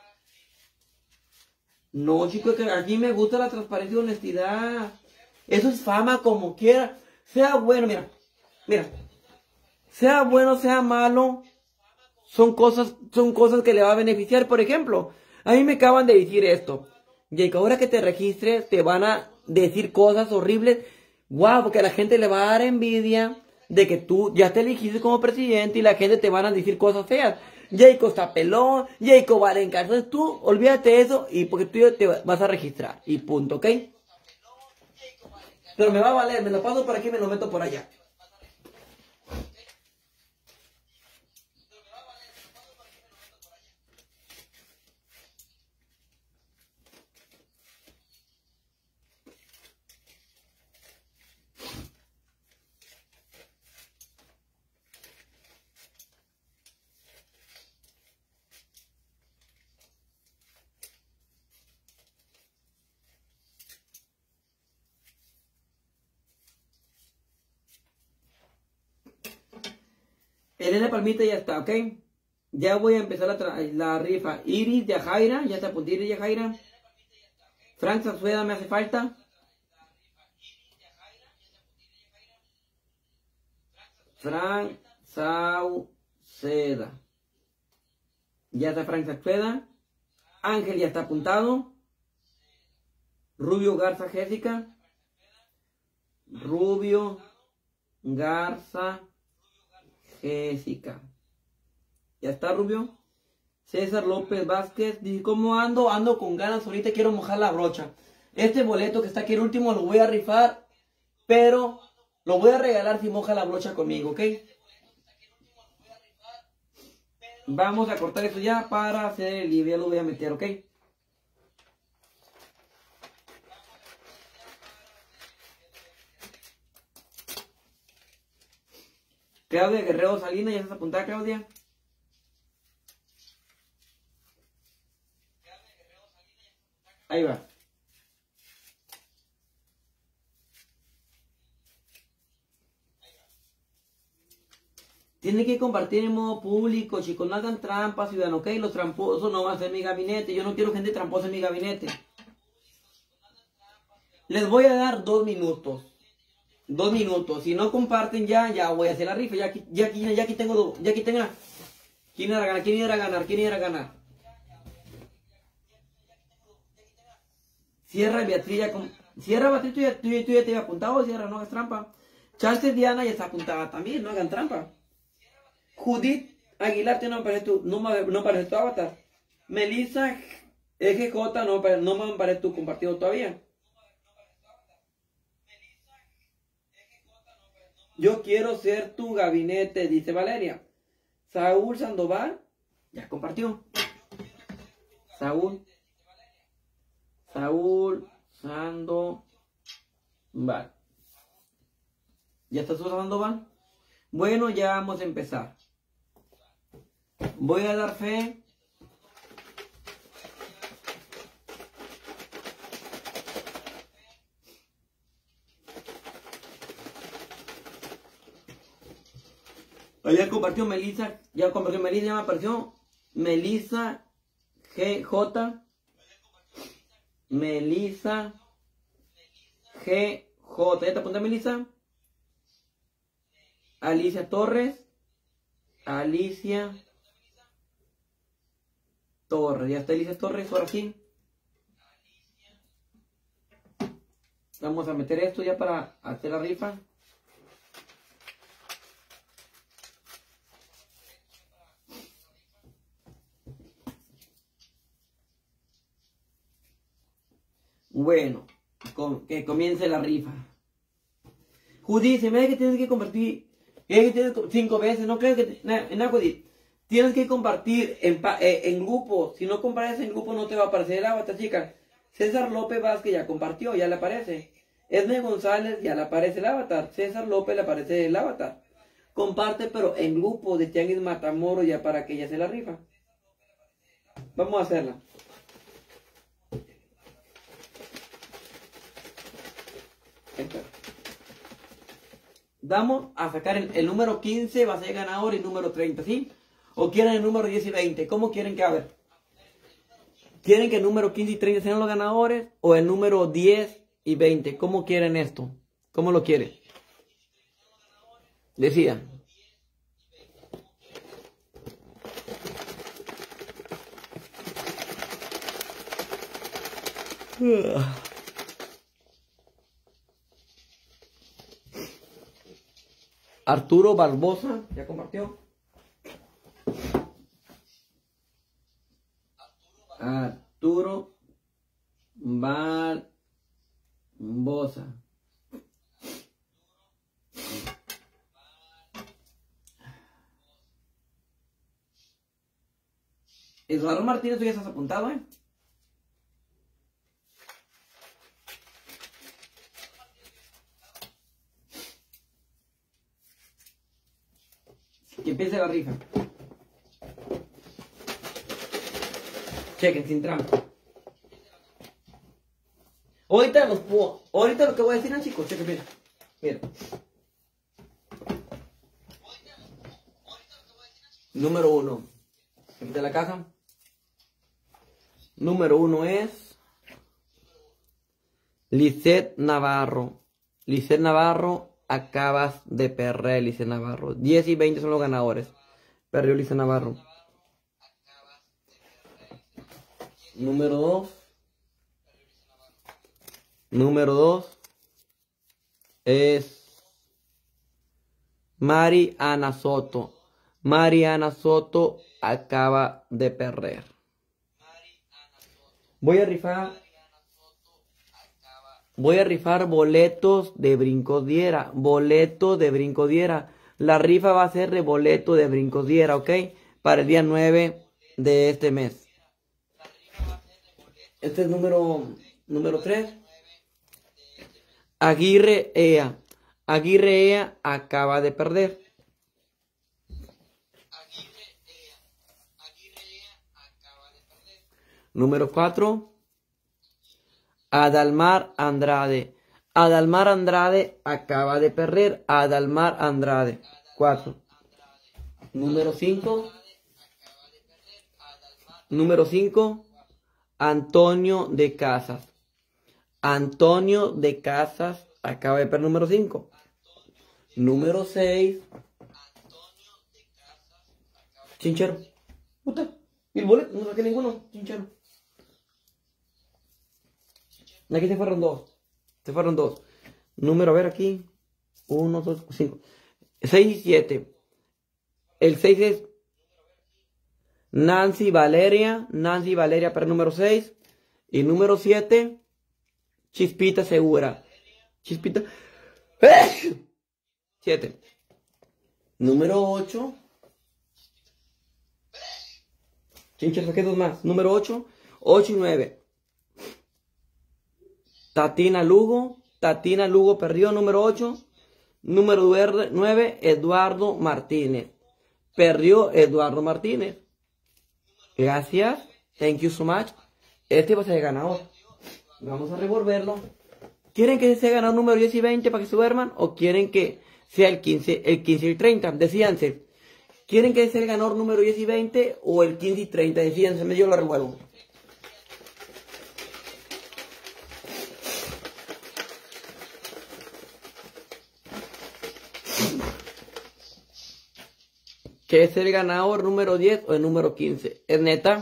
S1: No, chicos, que aquí me gusta la transparencia y honestidad. Eso es fama como quiera. Sea bueno, mira. Mira. Sea bueno, sea malo. Son cosas, son cosas que le va a beneficiar. Por ejemplo, a mí me acaban de decir esto. Y que ahora que te registres, te van a decir cosas horribles. Guau, porque a la gente le va a dar envidia de que tú ya te elegiste como presidente y la gente te van a decir cosas feas. Jacob está pelón, Jacob va a encargar. Entonces tú, olvídate de eso y porque tú ya te vas a registrar. Y punto, ¿ok? Pero me va a valer, me lo paso por aquí y me lo meto por allá. Elena Palmita ya está, ¿ok? Ya voy a empezar la, la rifa. Iris de Ajaira, ya está apunté Iris de Ajaira. Frank Sarzueda me hace falta. Frank Sauceda. Ya está Frank Sauceda. Ángel ya está apuntado. Rubio Garza Jessica. Rubio Garza Jessica. Ya está, Rubio. César López Vázquez. Dice, ¿cómo ando? Ando con ganas. Ahorita quiero mojar la brocha. Este boleto que está aquí el último lo voy a rifar. Pero Lo voy a regalar si moja la brocha conmigo, ¿ok? Vamos a cortar esto ya para hacer el libro. Ya lo voy a meter, ¿ok? Claudia Guerrero Salinas, ¿ya estás apuntada, Claudia? Ahí va. Tiene que compartir en modo público, chicos. No hagan trampas, ciudadanos, ¿ok? Los tramposos no van a ser mi gabinete. Yo no quiero gente tramposa en mi gabinete. Les voy a dar dos minutos. Dos minutos. Si no comparten ya, ya voy a hacer la rifa. Ya aquí, ya aquí, ya aquí tengo, ya aquí tengo. ¿Quién era a ganar? ¿Quién era a ganar? ¿Quién era a ganar? Cierra Beatriz ya con... Cierra Beatriz, tú ya, tú, ya, tú ya te había apuntado. Cierra, no hagas trampa. Chances Diana ya está apuntada también, no hagan trampa. Judith Aguilar, no aparece tu, no, no aparece tu avatar. Melissa E G J, no, no me aparece tu compartido todavía. Yo quiero ser tu gabinete, dice Valeria. Saúl Sandoval, ya compartió. Saúl. Saúl Sandoval. ¿Ya está Saúl Sandoval? Bueno, ya vamos a empezar. Voy a dar fe. Ya compartió Melissa, ya compartió Melissa, ya me apareció Melissa G J. Melissa G J. ¿Ya te apunté, Melissa? Alicia Torres. Alicia Torres. Ya está Alicia Torres, ahora sí. Vamos a meter esto ya para hacer la rifa. Bueno, con, que comience la rifa. Judy, se me da que tienes que compartir. Que tienes cinco veces, no crees que. No, Judy. Tienes que compartir en, eh, en grupo. Si no compartes en grupo, no te va a aparecer el avatar, chica. César López Vázquez ya compartió, ya le aparece. Edne González ya le aparece el avatar. César López le aparece el avatar. Comparte, pero en grupo de Tianguis Matamoros ya para que ella se la rifa. Vamos a hacerla. Vamos a sacar el, el número quince, va a ser ganador, y el número treinta, ¿sí? O quieren el número diez y veinte. ¿Cómo quieren que haga? ¿Quieren que el número quince y treinta sean los ganadores? ¿O el número diez y veinte? ¿Cómo quieren esto? ¿Cómo lo quieren? Decidan. Arturo Barbosa, ¿ya compartió? Arturo Barbosa. Eduardo Martínez, tú ya estás apuntado, ¿eh? Que empiece la rifa. Chequen, sin trampa. Ahorita los puedo. Ahorita lo que voy a decir, chicos, chequen, mira. Mira. Número uno. De la caja. Número uno es Lisette Navarro. Lisette Navarro, acabas de perder, Lisette Navarro. diez y veinte son los ganadores. Perdió Lisette Navarro. Número dos. Número dos es Mari Ana Soto. Mari Ana Soto acaba de perder. Voy a rifar Voy a rifar boletos de Brincodiera. Boletos de Brincodiera. La rifa va a ser de boleto de Brincodiera, ¿ok? Para el día nueve de este mes. Este es número, número tres. Aguirre Ea. Aguirre Ea acaba de perder. Número cuatro. Adalmar Andrade. Adalmar Andrade acaba de perder. Adalmar Andrade. cuatro. Número cinco. Número cinco. Antonio de Casas. Antonio de Casas acaba de perder. Número cinco. Número seis. Chinchero. Puta. ¿Y el boleto? No saqué ninguno. Chinchero. Aquí se fueron dos. Se fueron dos. Número, a ver aquí. Uno, dos, cinco. Seis y siete. El seis es Nancy Valeria. Nancy Valeria para el número seis. Y número siete. Chispita Segura. Chispita. siete. Número ocho. Chinchero, saqué dos más. Número ocho. ocho y nueve. Tatina Lugo. Tatina Lugo perdió. Número ocho. Número nueve. Eduardo Martínez. Perdió Eduardo Martínez. Gracias. Thank you so much. Este va a ser el ganador. Vamos a revolverlo. ¿Quieren que sea ganador número diez y veinte para que se duerman? ¿O quieren que sea el quince, el quince y el treinta? Decídanse. ¿Quieren que sea el ganador número diez y veinte o el quince y treinta? Decídanse. Yo lo revuelvo. ¿Qué es el ganador número diez o el número quince? ¿Es neta?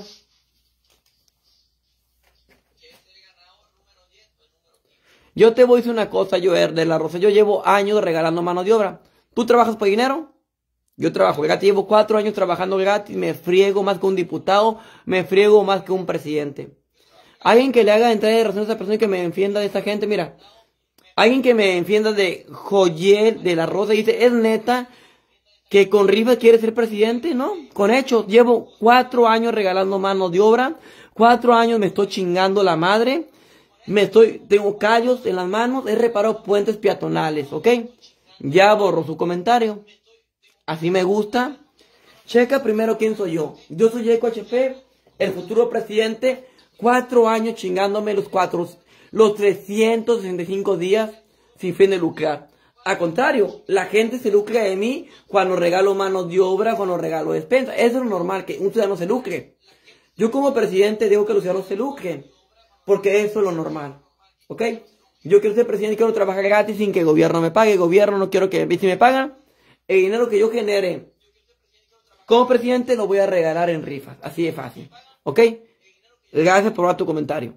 S1: Yo te voy a decir una cosa, Joer de la Rosa. Yo llevo años regalando mano de obra. ¿Tú trabajas por dinero? Yo trabajo gratis. Llevo cuatro años trabajando gratis. Me friego más que un diputado. Me friego más que un presidente. Alguien que le haga entrar de razón a esa persona y que me defienda de esta gente. Mira. Alguien que me defienda de Joyel de la Rosa. Dice, ¿es neta que con rifa quiere ser presidente? No, con hechos. Llevo cuatro años regalando mano de obra. Cuatro años me estoy chingando la madre. Me estoy, tengo callos en las manos. He reparado puentes peatonales, ¿ok? Ya borro su comentario. Así me gusta. Checa primero quién soy yo. Yo soy Eco H P, el futuro presidente. Cuatro años chingándome los cuatro, los trescientos sesenta y cinco días sin fin de lucrar. Al contrario, la gente se lucra de mí cuando regalo manos de obra, cuando regalo despensa. Eso es lo normal, que un ciudadano se lucre. Yo como presidente digo que los ciudadanos se lucren, porque eso es lo normal. ¿Ok? Yo quiero ser presidente y quiero trabajar gratis sin que el gobierno me pague. El gobierno no quiero que, si me pagan, el dinero que yo genere como presidente lo voy a regalar en rifas. Así de fácil. ¿Ok? Gracias por dar tu comentario.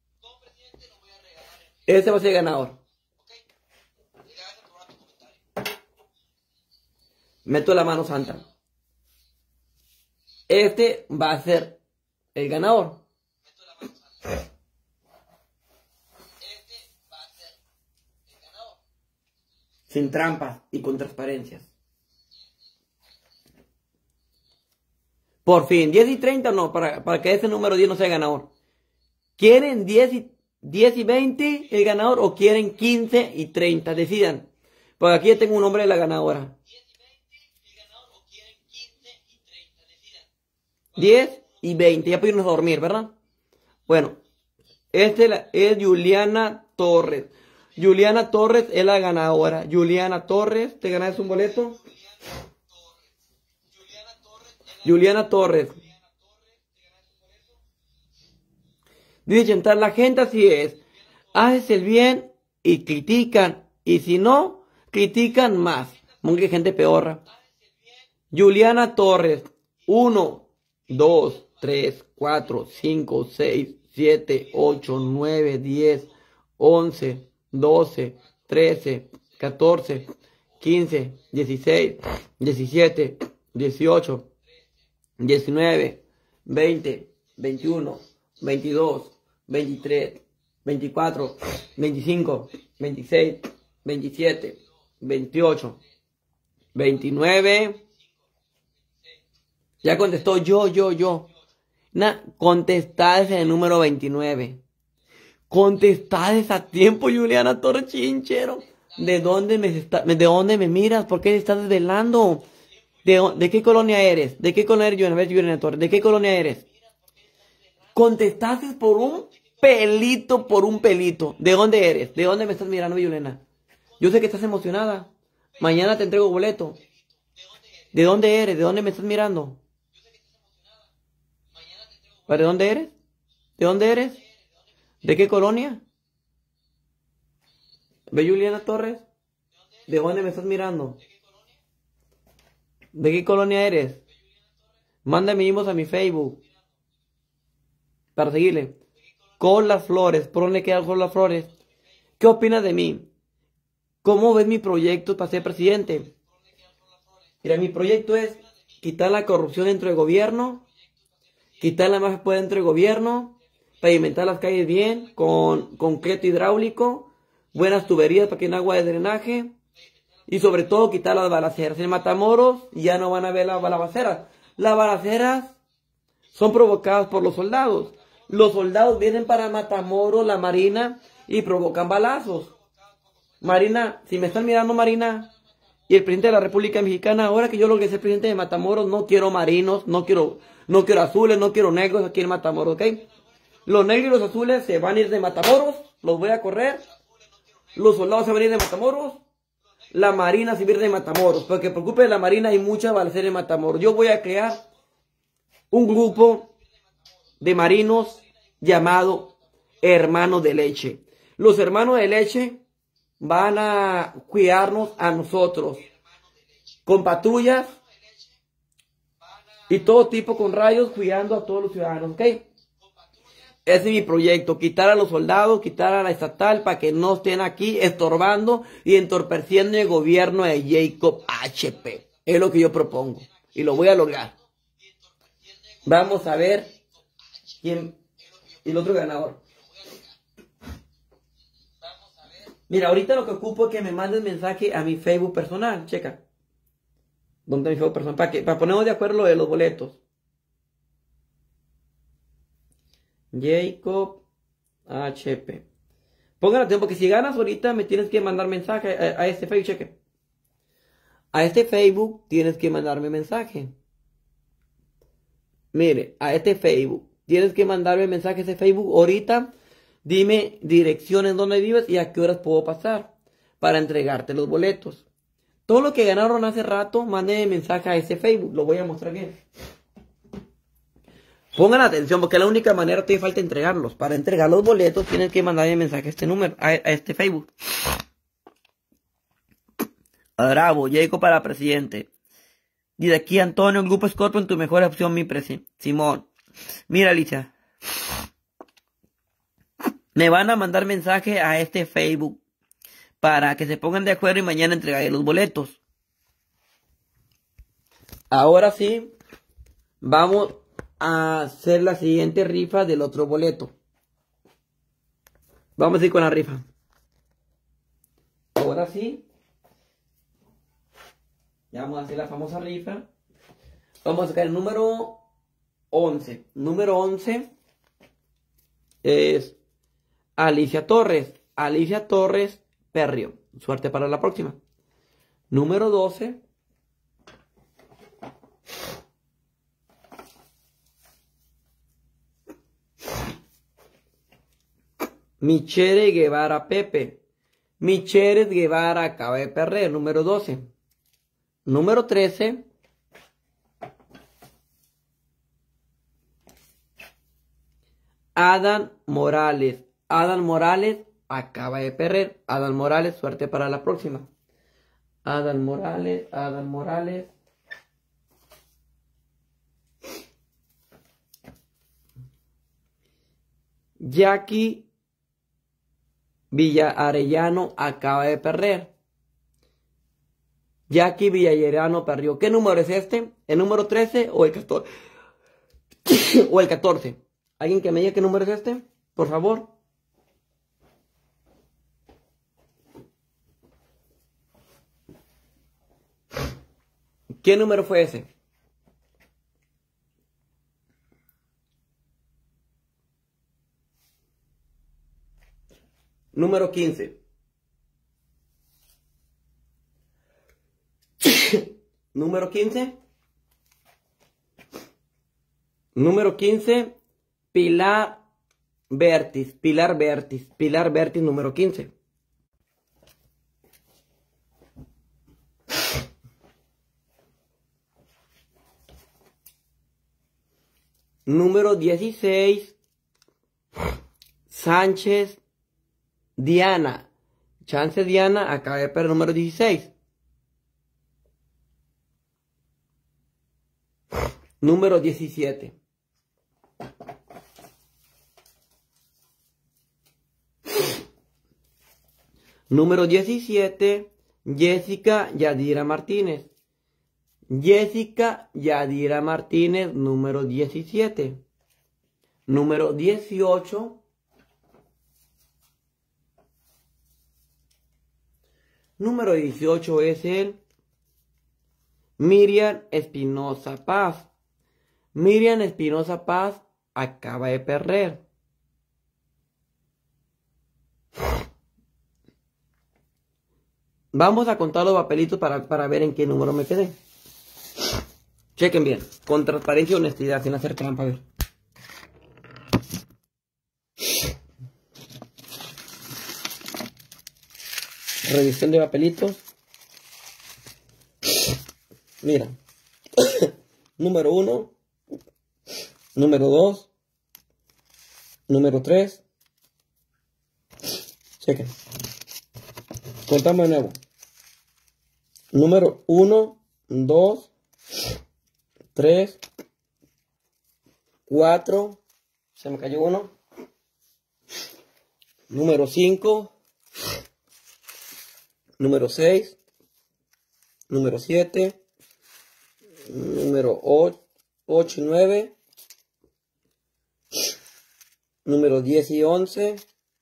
S1: Este va a ser el ganador. Meto la mano santa. Este va a ser el ganador. Sin trampas y con transparencias. Por fin, diez y treinta o no, para, para que ese número diez no sea ganador. ¿Quieren diez y, diez y veinte el ganador o quieren quince y treinta? Decidan. Porque aquí ya tengo un nombre de la ganadora. diez y veinte, ya pudimos dormir, ¿verdad? Bueno, este es Juliana Torres. Juliana Torres es la ganadora. Juliana Torres, ¿te ganas un boleto? Juliana Torres. Dice Chantal, la gente así es. Haces el bien y critican. Y si no, critican más. Mucha gente peor. Juliana Torres. uno, dos, tres, cuatro, cinco, seis, siete, ocho, nueve, diez, once, doce, trece, catorce, quince, dieciséis, diecisiete, dieciocho, diecinueve, veinte, veintiuno, veintidós, veintitrés, veinticuatro, veinticinco, veintiséis, veintisiete, veintiocho, veintinueve. Ya contestó yo, yo, yo. Nah, contestades en el número veintinueve. Contestades a tiempo, Juliana Torres Chinchero. ¿De dónde me está, de dónde me miras? ¿Por qué te estás desvelando? ¿De, de qué colonia eres? ¿De qué colonia eres, Juliana? Juliana Torres? ¿De qué colonia eres? Contestaste por un pelito, por un pelito. ¿De dónde eres? ¿De dónde me estás mirando, Juliana? Yo sé que estás emocionada. Mañana te entrego boleto. ¿De dónde eres? ¿De dónde me estás mirando? ¿De dónde eres? ¿De dónde eres? ¿De qué colonia? ¿Ve, Juliana Torres? ¿De dónde me estás mirando? ¿De qué colonia eres? Mándame inbox a mi Facebook para seguirle. Con las flores, ¿por dónde quedan con las flores? ¿Qué opinas de mí? ¿Cómo ves mi proyecto para ser presidente? Mira, mi proyecto es quitar la corrupción dentro del gobierno, quitar la mafia dentro del gobierno, pavimentar las calles bien, con concreto hidráulico, buenas tuberías para que haya agua de drenaje, y sobre todo quitar las balaceras. En Matamoros ya no van a ver las balaceras. Las balaceras son provocadas por los soldados. Los soldados vienen para Matamoros, la Marina, y provocan balazos. Marina, si me están mirando, Marina, y el presidente de la República Mexicana, ahora que yo logré ser presidente de Matamoros, no quiero marinos, no quiero, no quiero azules, no quiero negros aquí en Matamoros, ¿ok? Los negros y los azules se van a ir de Matamoros, los voy a correr. Los soldados se van a ir de Matamoros. La Marina se va a ir de Matamoros. Porque preocupe de la Marina, hay mucha balacera en Matamoros. Yo voy a crear un grupo de marinos llamado Hermanos de Leche. Los Hermanos de Leche van a cuidarnos a nosotros con patrullas y todo tipo con rayos, cuidando a todos los ciudadanos, ¿ok? Ese es mi proyecto, quitar a los soldados, quitar a la estatal para que no estén aquí estorbando y entorpeciendo el gobierno de Jacob H P. Es lo que yo propongo y lo voy a lograr. Vamos a ver quién y el otro ganador. Mira, ahorita lo que ocupo es que me mandes mensaje a mi Facebook personal, checa. ¿Dónde está mi Facebook personal? Para, que, para ponernos de acuerdo lo de los boletos. Jacob H P. Pongan atención porque si ganas ahorita me tienes que mandar mensaje a, a este Facebook, cheque. A este Facebook tienes que mandarme mensaje. Mire, a este Facebook tienes que mandarme mensaje a ese Facebook ahorita. Dime direcciones donde vives y a qué horas puedo pasar para entregarte los boletos. Todo lo que ganaron hace rato, mándenme mensaje a ese Facebook. Lo voy a mostrar bien. Pongan atención porque es la única manera que te falta entregarlos. Para entregar los boletos tienes que mandarme mensaje a este número, a, a este Facebook. Bravo, Jacob para presidente. Y de aquí Antonio, el Grupo Scorpion, tu mejor opción, mi presi. Simón. Mira, Alicia. Me van a mandar mensaje a este Facebook para que se pongan de acuerdo y mañana entregaré los boletos. Ahora sí, vamos a hacer la siguiente rifa del otro boleto. Vamos a ir con la rifa. Ahora sí. Ya vamos a hacer la famosa rifa. Vamos a sacar el número once. Número once es Alicia Torres. Alicia Torres Perrio. Suerte para la próxima. Número doce. Michelle Guevara Pepe. Michelle Guevara acaba de perder. Número doce. Número trece. Adam Morales. Adam Morales acaba de perder. Adam Morales, suerte para la próxima. Adam Morales, Adam Morales. Jackie Villarellano acaba de perder. Jackie Villarellano perdió. ¿Qué número es este? ¿El número trece o el catorce? O el catorce. ¿Alguien que me diga qué número es este? Por favor. ¿Qué número fue ese? Número quince. Número quince. Número quince. Pilar Vértiz. Pilar Vértiz. Pilar Vértiz número quince. Número dieciséis. Sánchez Diana. Chance Diana acaba de perder número dieciséis. Número diecisiete. Número diecisiete. Jessica Yadira Martínez. Jessica Yadira Martínez, número diecisiete. Número dieciocho. Número dieciocho es el Miriam Espinosa Paz. Miriam Espinosa Paz acaba de perder. Vamos a contar los papelitos para, para ver en qué número me quedé. Chequen bien, con transparencia y honestidad, sin hacer trampa, a ver. Revisión de papelitos. Mira. Número uno. Número dos. Número tres. Chequen. Contamos de nuevo. Número uno, dos, tres, cuatro. Se me cayó uno. Número cinco. Número seis. Número siete. Número ocho y nueve. Número diez y once.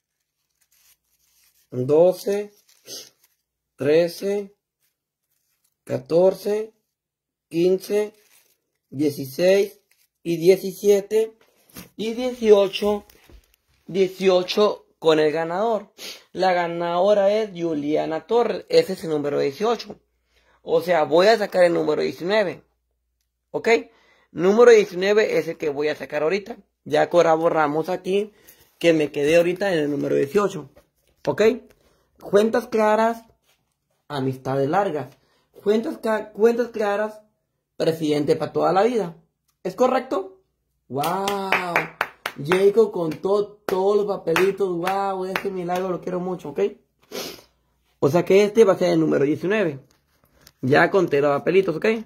S1: doce. trece. catorce. quince. dieciséis. Y diecisiete. Y dieciocho. dieciocho con el ganador. La ganadora es Juliana Torres. Ese es el número dieciocho. O sea, voy a sacar el número diecinueve. ¿Ok? Número diecinueve es el que voy a sacar ahorita. Ya corroboramos aquí que me quedé ahorita en el número dieciocho. ¿Ok? Cuentas claras, amistades largas. Cuentas, cuentas claras, presidente para toda la vida. ¿Es correcto? ¡Wow! Jacob contó todos los papelitos. ¡Wow! Este milagro lo quiero mucho, ¿ok? O sea que este va a ser el número diecinueve. Ya conté los papelitos, ¿ok?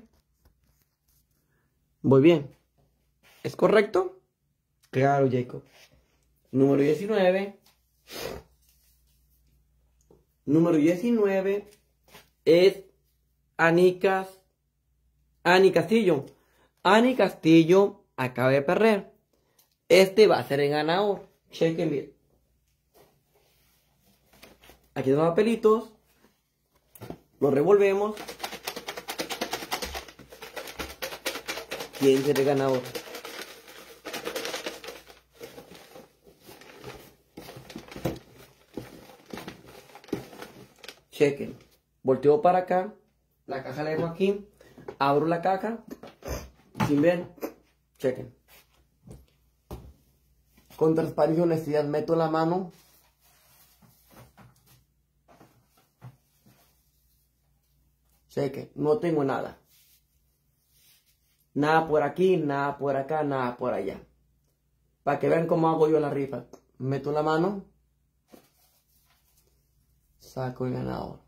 S1: Muy bien. ¿Es correcto? Claro, Jacob. Número diecinueve. Número diecinueve es Anicas, Ani Castillo. Ani Castillo acaba de perder. Este va a ser el ganador. Chequen bien. Aquí están los papelitos. Los revolvemos. ¿Quién será el ganador? Chequen. Volteo para acá. La caja la dejo aquí. Abro la caja. Sin ver. Chequen. Con transparencia y honestidad meto la mano. Chequen. No tengo nada. Nada por aquí, nada por acá, nada por allá. Para que vean cómo hago yo la rifa. Meto la mano. Saco el ganador.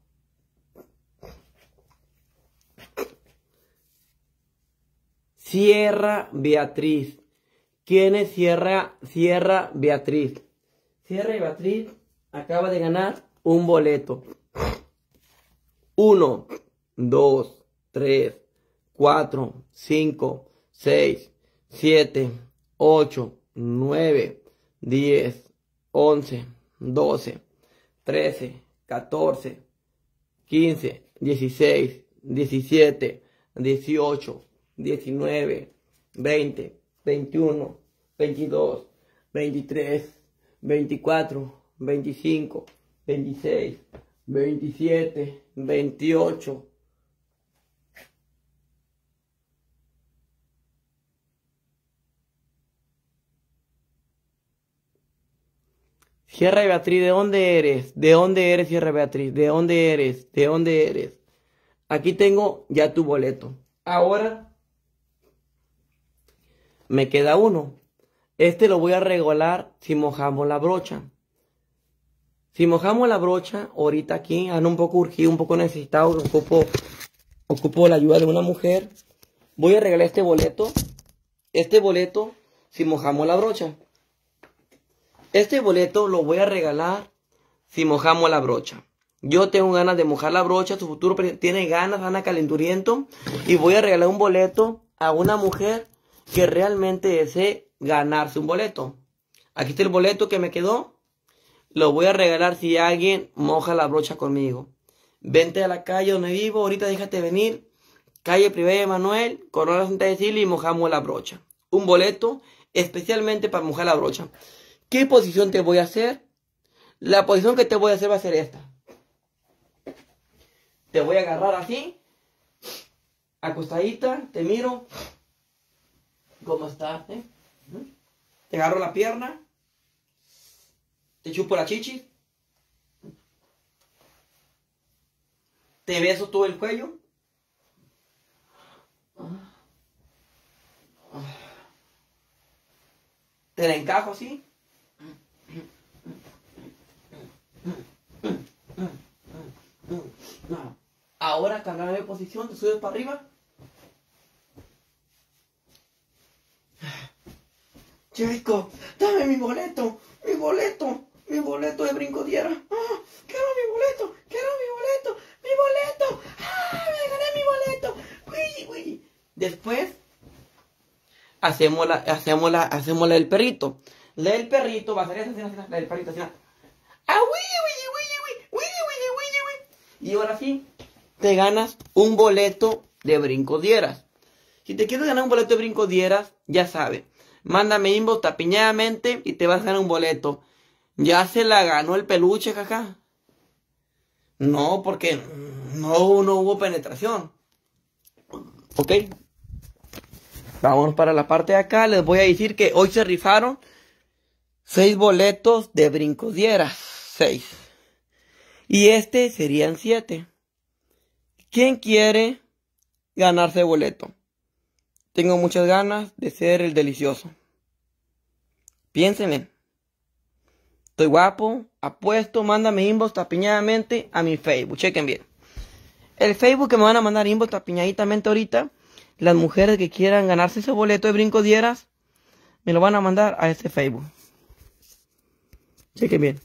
S1: Sierra Beatriz. ¿Quién es Sierra, Sierra Beatriz? Sierra Beatriz acaba de ganar un boleto. Uno, dos, tres, cuatro, cinco, seis, siete, ocho, nueve, diez, once, doce, trece, catorce, quince, dieciséis, diecisiete, dieciocho, diecinueve, veinte, veintiuno, veintidós, veintitrés, veinticuatro, veinticinco, veintiséis, veintisiete, veintiocho. Sierra Beatriz, ¿de dónde eres? ¿De dónde eres, Sierra Beatriz? ¿De dónde eres? ¿De dónde eres? Aquí tengo ya tu boleto. Ahora me queda uno. Este lo voy a regalar si mojamos la brocha. Si mojamos la brocha, ahorita aquí, ando un poco urgido, un poco necesitado, ocupo, ocupo la ayuda de una mujer. Voy a regalar este boleto. Este boleto, si mojamos la brocha. Este boleto lo voy a regalar si mojamos la brocha. Yo tengo ganas de mojar la brocha, su futuro tiene ganas, anda calenturiento. Y voy a regalar un boleto a una mujer que realmente desee ganarse un boleto. Aquí está el boleto que me quedó. Lo voy a regalar si alguien moja la brocha conmigo. Vente a la calle donde vivo, ahorita déjate venir. Calle Privé de Manuel, Corona Santa Cecilia y mojamos la brocha. Un boleto especialmente para mojar la brocha. ¿Qué posición te voy a hacer? La posición que te voy a hacer va a ser esta. Te voy a agarrar así, acostadita, te miro. ¿Cómo estás? Eh? Te agarro la pierna. Te chupo la chichi. Te beso todo el cuello. Te la encajo así. Ahora cambiar de posición, te subes para arriba. Chico, dame mi boleto, mi boleto, mi boleto de brincodiera. ¡Ah! Quiero mi boleto, quiero mi boleto, mi boleto. ¡Ah! Me gané mi boleto. Uy, uy. Después hacemos la, hacemos la, hacemos la del perrito. La del perrito va a ser esa, la del perrito, así. ¡Ah! Uy, uy, uy, uy, uy, uy, uy, uy. Y ahora sí, te ganas un boleto de brincodieras. Si te quieres ganar un boleto de brincodieras, ya sabes. Mándame inbox tapiñadamente y te vas a ganar un boleto. Ya se la ganó el peluche, jaja. No, porque no, no hubo penetración. Ok. Vamos para la parte de acá. Les voy a decir que hoy se rifaron seis boletos de brincodieras. Seis. Y este serían siete. ¿Quién quiere ganarse boleto? Tengo muchas ganas de ser el delicioso. Piénsenle. Estoy guapo, apuesto, mándame inbox tapiñadamente a mi Facebook. Chequen bien. El Facebook que me van a mandar inbox tapiñaditamente ahorita, las mujeres que quieran ganarse ese boleto de brincodieras, me lo van a mandar a ese Facebook. Chequen bien.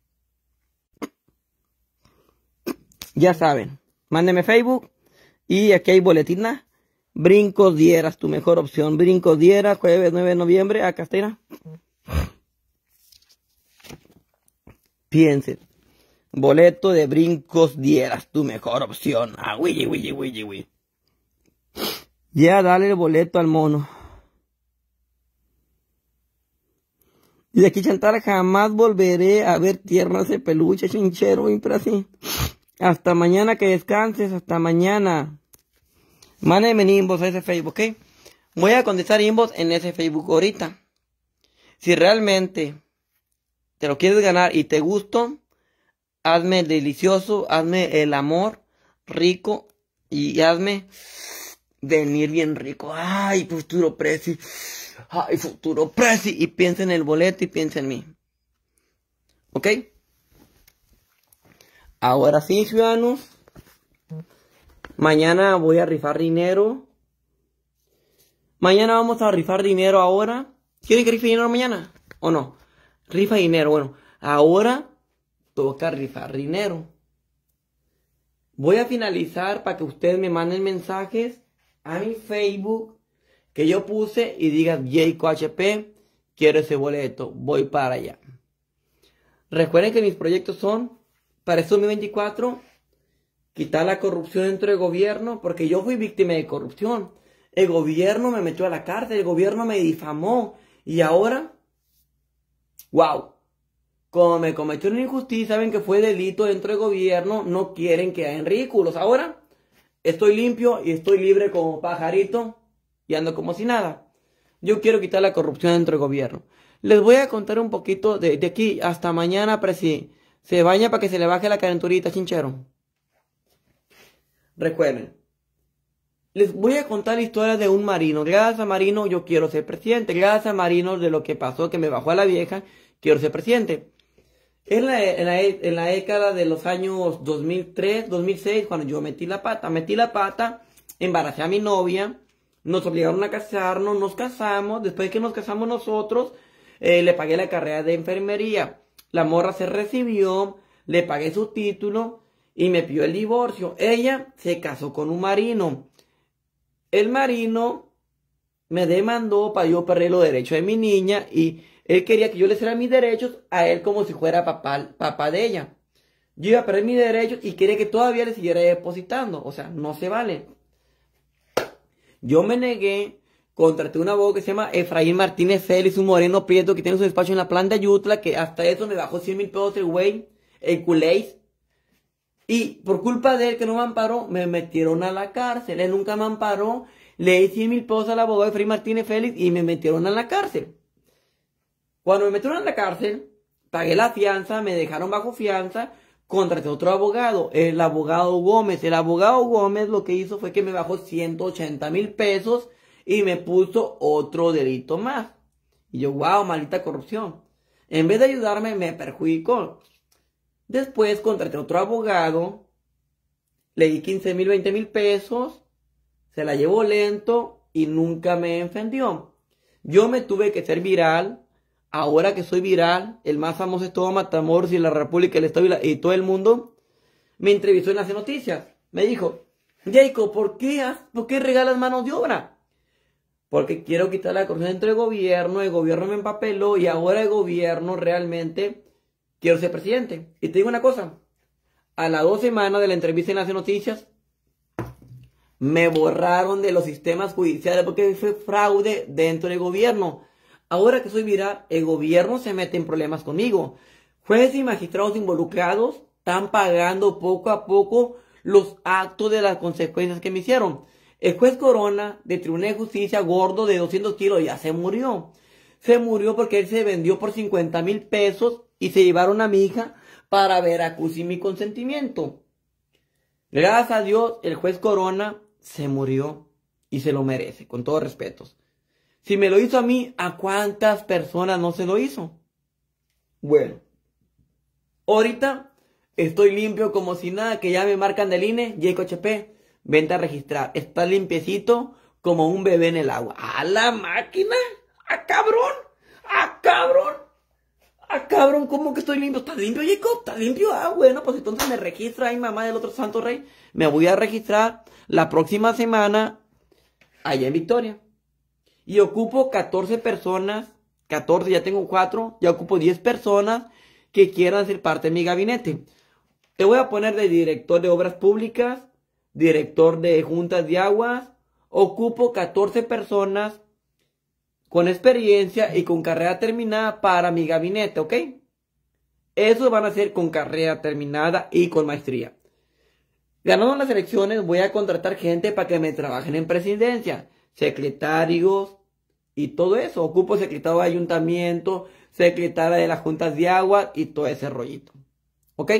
S1: Ya saben, mándenme Facebook y aquí hay boletina. Brincodieras, tu mejor opción. Brincodieras, jueves nueve de noviembre, acá está. Piensen. Boleto de brincodieras, tu mejor opción. Ah, wii, wii, wii, wii. Ya dale el boleto al mono. Y de aquí Chantal, jamás volveré a ver tierno ese peluche chinchero, pero así. Hasta mañana, que descanses, hasta mañana. Mándenme inbox a ese Facebook, ¿ok? Voy a contestar inbox en ese Facebook ahorita. Si realmente te lo quieres ganar y te gustó, hazme el delicioso, hazme el amor rico y hazme venir bien rico. Ay, futuro presi. Ay, futuro presi. Y piensa en el boleto y piensa en mí. ¿Ok? Ahora sí, ciudadanos. Mañana voy a rifar dinero. Mañana vamos a rifar dinero ahora. ¿Quieren que rife dinero mañana? ¿O no? Rifa dinero. Bueno, ahora toca rifar dinero. Voy a finalizar para que ustedes me manden mensajes a mi Facebook que yo puse y digan Jayco H P, quiero ese boleto, voy para allá. Recuerden que mis proyectos son para este dos mil veinticuatro. quitar la corrupción dentro del gobierno, porque yo fui víctima de corrupción. El gobierno me metió a la cárcel, el gobierno me difamó. Y ahora, wow, como me cometió una injusticia, saben que fue delito dentro del gobierno, no quieren que hagan ridículos. Ahora estoy limpio y estoy libre como pajarito y ando como si nada. Yo quiero quitar la corrupción dentro del gobierno. Les voy a contar un poquito de, de aquí hasta mañana, pero si se baña para que se le baje la calenturita, chinchero. Recuerden, les voy a contar la historia de un marino. Gracias a Marino yo quiero ser presidente. Gracias a Marino de lo que pasó, que me bajó a la vieja, quiero ser presidente. En la, en la, en la década de los años dos mil tres, dos mil seis, cuando yo metí la pata, metí la pata, embaracé a mi novia, nos obligaron a casarnos, nos casamos, después de que nos casamos nosotros, eh, le pagué la carrera de enfermería. La morra se recibió, le pagué su título y me pidió el divorcio. Ella se casó con un marino. El marino me demandó para yo perder los derechos de mi niña y él quería que yo le hiciera mis derechos a él como si fuera papá, papá de ella. Yo iba a perder mis derechos y quería que todavía le siguiera depositando. O sea, no se vale. Yo me negué, contraté un abogado que se llama Efraín Martínez Félix, un moreno prieto que tiene su despacho en la planta de Ayutla, que hasta eso me bajó cien mil pesos el güey, el culé. Y por culpa de él que no me amparó, me metieron a la cárcel. Él nunca me amparó. Le di cien mil pesos al abogado Efraín Martínez Félix y me metieron a la cárcel. Cuando me metieron a la cárcel, pagué la fianza, me dejaron bajo fianza, contraté otro abogado, el abogado Gómez. El abogado Gómez lo que hizo fue que me bajó ciento ochenta mil pesos y me puso otro delito más. Y yo, wow, maldita corrupción. En vez de ayudarme, me perjudicó. Después contraté otro abogado, le di quince mil, veinte mil pesos, se la llevó lento y nunca me defendió. Yo me tuve que ser viral. Ahora que soy viral, el más famoso es todo Matamoros y la República, el Estado y, la, y todo el mundo, me entrevistó en las noticias. Me dijo, Jacob, ¿por qué, ¿por qué regalas manos de obra? Porque quiero quitar la corrupción dentro del gobierno, el gobierno me empapeló y ahora el gobierno realmente quiero ser presidente. Y te digo una cosa, a las dos semanas de la entrevista en las noticias, me borraron de los sistemas judiciales porque fue fraude dentro del gobierno. Ahora que soy viral, el gobierno se mete en problemas conmigo. Jueces y magistrados involucrados están pagando poco a poco los actos de las consecuencias que me hicieron. El juez Corona, de Tribunal de Justicia, gordo de doscientos kilos, ya se murió. Se murió porque él se vendió por cincuenta mil pesos y se llevaron a mi hija para Veracruz sin mi consentimiento. Gracias a Dios, el juez Corona se murió y se lo merece, con todo respeto. Si me lo hizo a mí, ¿a cuántas personas no se lo hizo? Bueno, ahorita estoy limpio como si nada, que ya me marcan del I N E, Jacob H P, vente a registrar. Está limpiecito como un bebé en el agua. ¡A la máquina! ¡A cabrón! ¡A cabrón! ¡A cabrón! ¿Cómo que estoy limpio? ¿Estás limpio, Jacob? ¿Estás limpio? Ah, bueno, pues entonces me registra ahí, mamá del otro santo rey. Me voy a registrar la próxima semana allá en Victoria. Y ocupo catorce personas, catorce, ya tengo cuatro, ya ocupo diez personas que quieran ser parte de mi gabinete. Te voy a poner de director de obras públicas, director de juntas de aguas. Ocupo catorce personas con experiencia y con carrera terminada para mi gabinete, ¿ok? Esos van a ser con carrera terminada y con maestría. Ganando las elecciones voy a contratar gente para que me trabajen en presidencia, secretarios y todo eso. Ocupo secretario de ayuntamiento, secretaria de las juntas de agua y todo ese rollito. ¿Ok?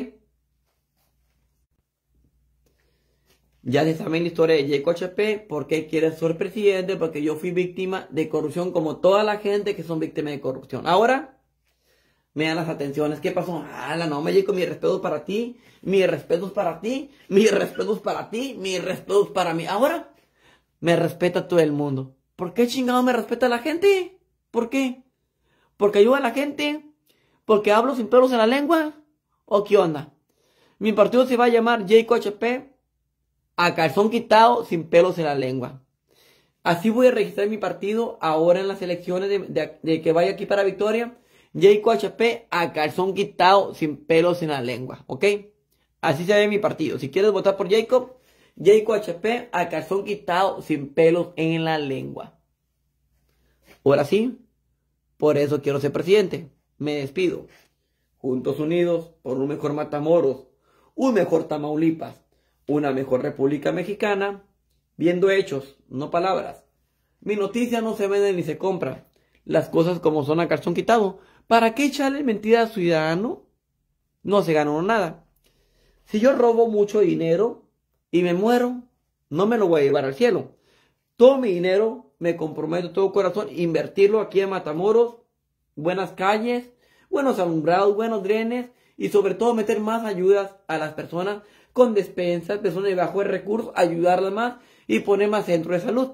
S1: Ya se saben la historia de Jacob H P, por qué quiere ser presidente, porque yo fui víctima de corrupción como toda la gente que son víctimas de corrupción. Ahora me dan las atenciones. ¿Qué pasó? Ah, la no, me Jacob, mis respetos para ti, mis respetos para ti, mis respetos para ti, mis respetos para mí. Ahora me respeta todo el mundo. ¿Por qué chingado me respeta la gente? ¿Por qué? ¿Porque ayuda a la gente? ¿Porque hablo sin pelos en la lengua? ¿O qué onda? Mi partido se va a llamar Jacob H P, a calzón quitado, sin pelos en la lengua. Así voy a registrar mi partido ahora en las elecciones de, de, de que vaya aquí para Victoria. Jacob H P, a calzón quitado, sin pelos en la lengua. ¿Ok? Así se ve mi partido. Si quieres votar por Jacob, Jacob H P a calzón quitado, sin pelos en la lengua. Ahora sí, por eso quiero ser presidente. Me despido. Juntos unidos por un mejor Matamoros, un mejor Tamaulipas, una mejor República Mexicana, viendo hechos, no palabras. Mi noticia no se vende ni se compra. Las cosas como son a calzón quitado. ¿Para qué echarle mentira al ciudadano? No se ganó nada. Si yo robo mucho dinero y me muero, no me lo voy a llevar al cielo. Todo mi dinero me comprometo, todo corazón, invertirlo aquí en Matamoros, buenas calles, buenos alumbrados, buenos drenes y sobre todo meter más ayudas a las personas con despensas, personas de bajos recursos, ayudarlas más y poner más centros de salud.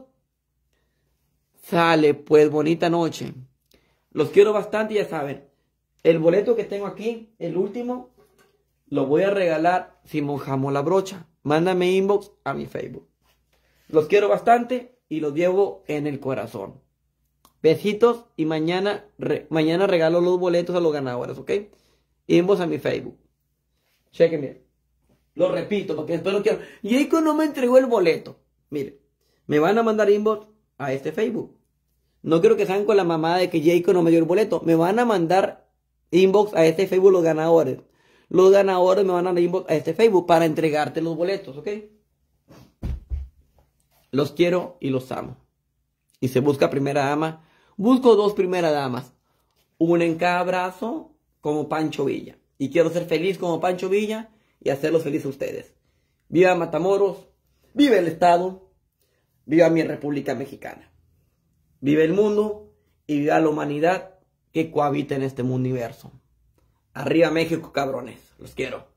S1: Sale pues, bonita noche. Los quiero bastante, ya saben. El boleto que tengo aquí, el último, lo voy a regalar si mojamos la brocha. Mándame inbox a mi Facebook. Los quiero bastante y los llevo en el corazón. Besitos y mañana, re, mañana regalo los boletos a los ganadores, ¿ok? Inbox a mi Facebook. Chequen bien. Lo repito porque después no quiero. Jacob no me entregó el boleto. Mire, me van a mandar inbox a este Facebook. No quiero que salgan con la mamada de que Jacob no me dio el boleto. Me van a mandar inbox a este Facebook los ganadores. Los ganadores me van a mandar inbox a este Facebook para entregarte los boletos, ¿ok? Los quiero y los amo. Y se busca primera dama. Busco dos primeras damas. Una en cada brazo como Pancho Villa. Y quiero ser feliz como Pancho Villa y hacerlos felices a ustedes. Viva Matamoros. Viva el Estado. Viva mi República Mexicana. Viva el mundo y viva la humanidad que cohabita en este universo. Arriba México, cabrones. Los quiero.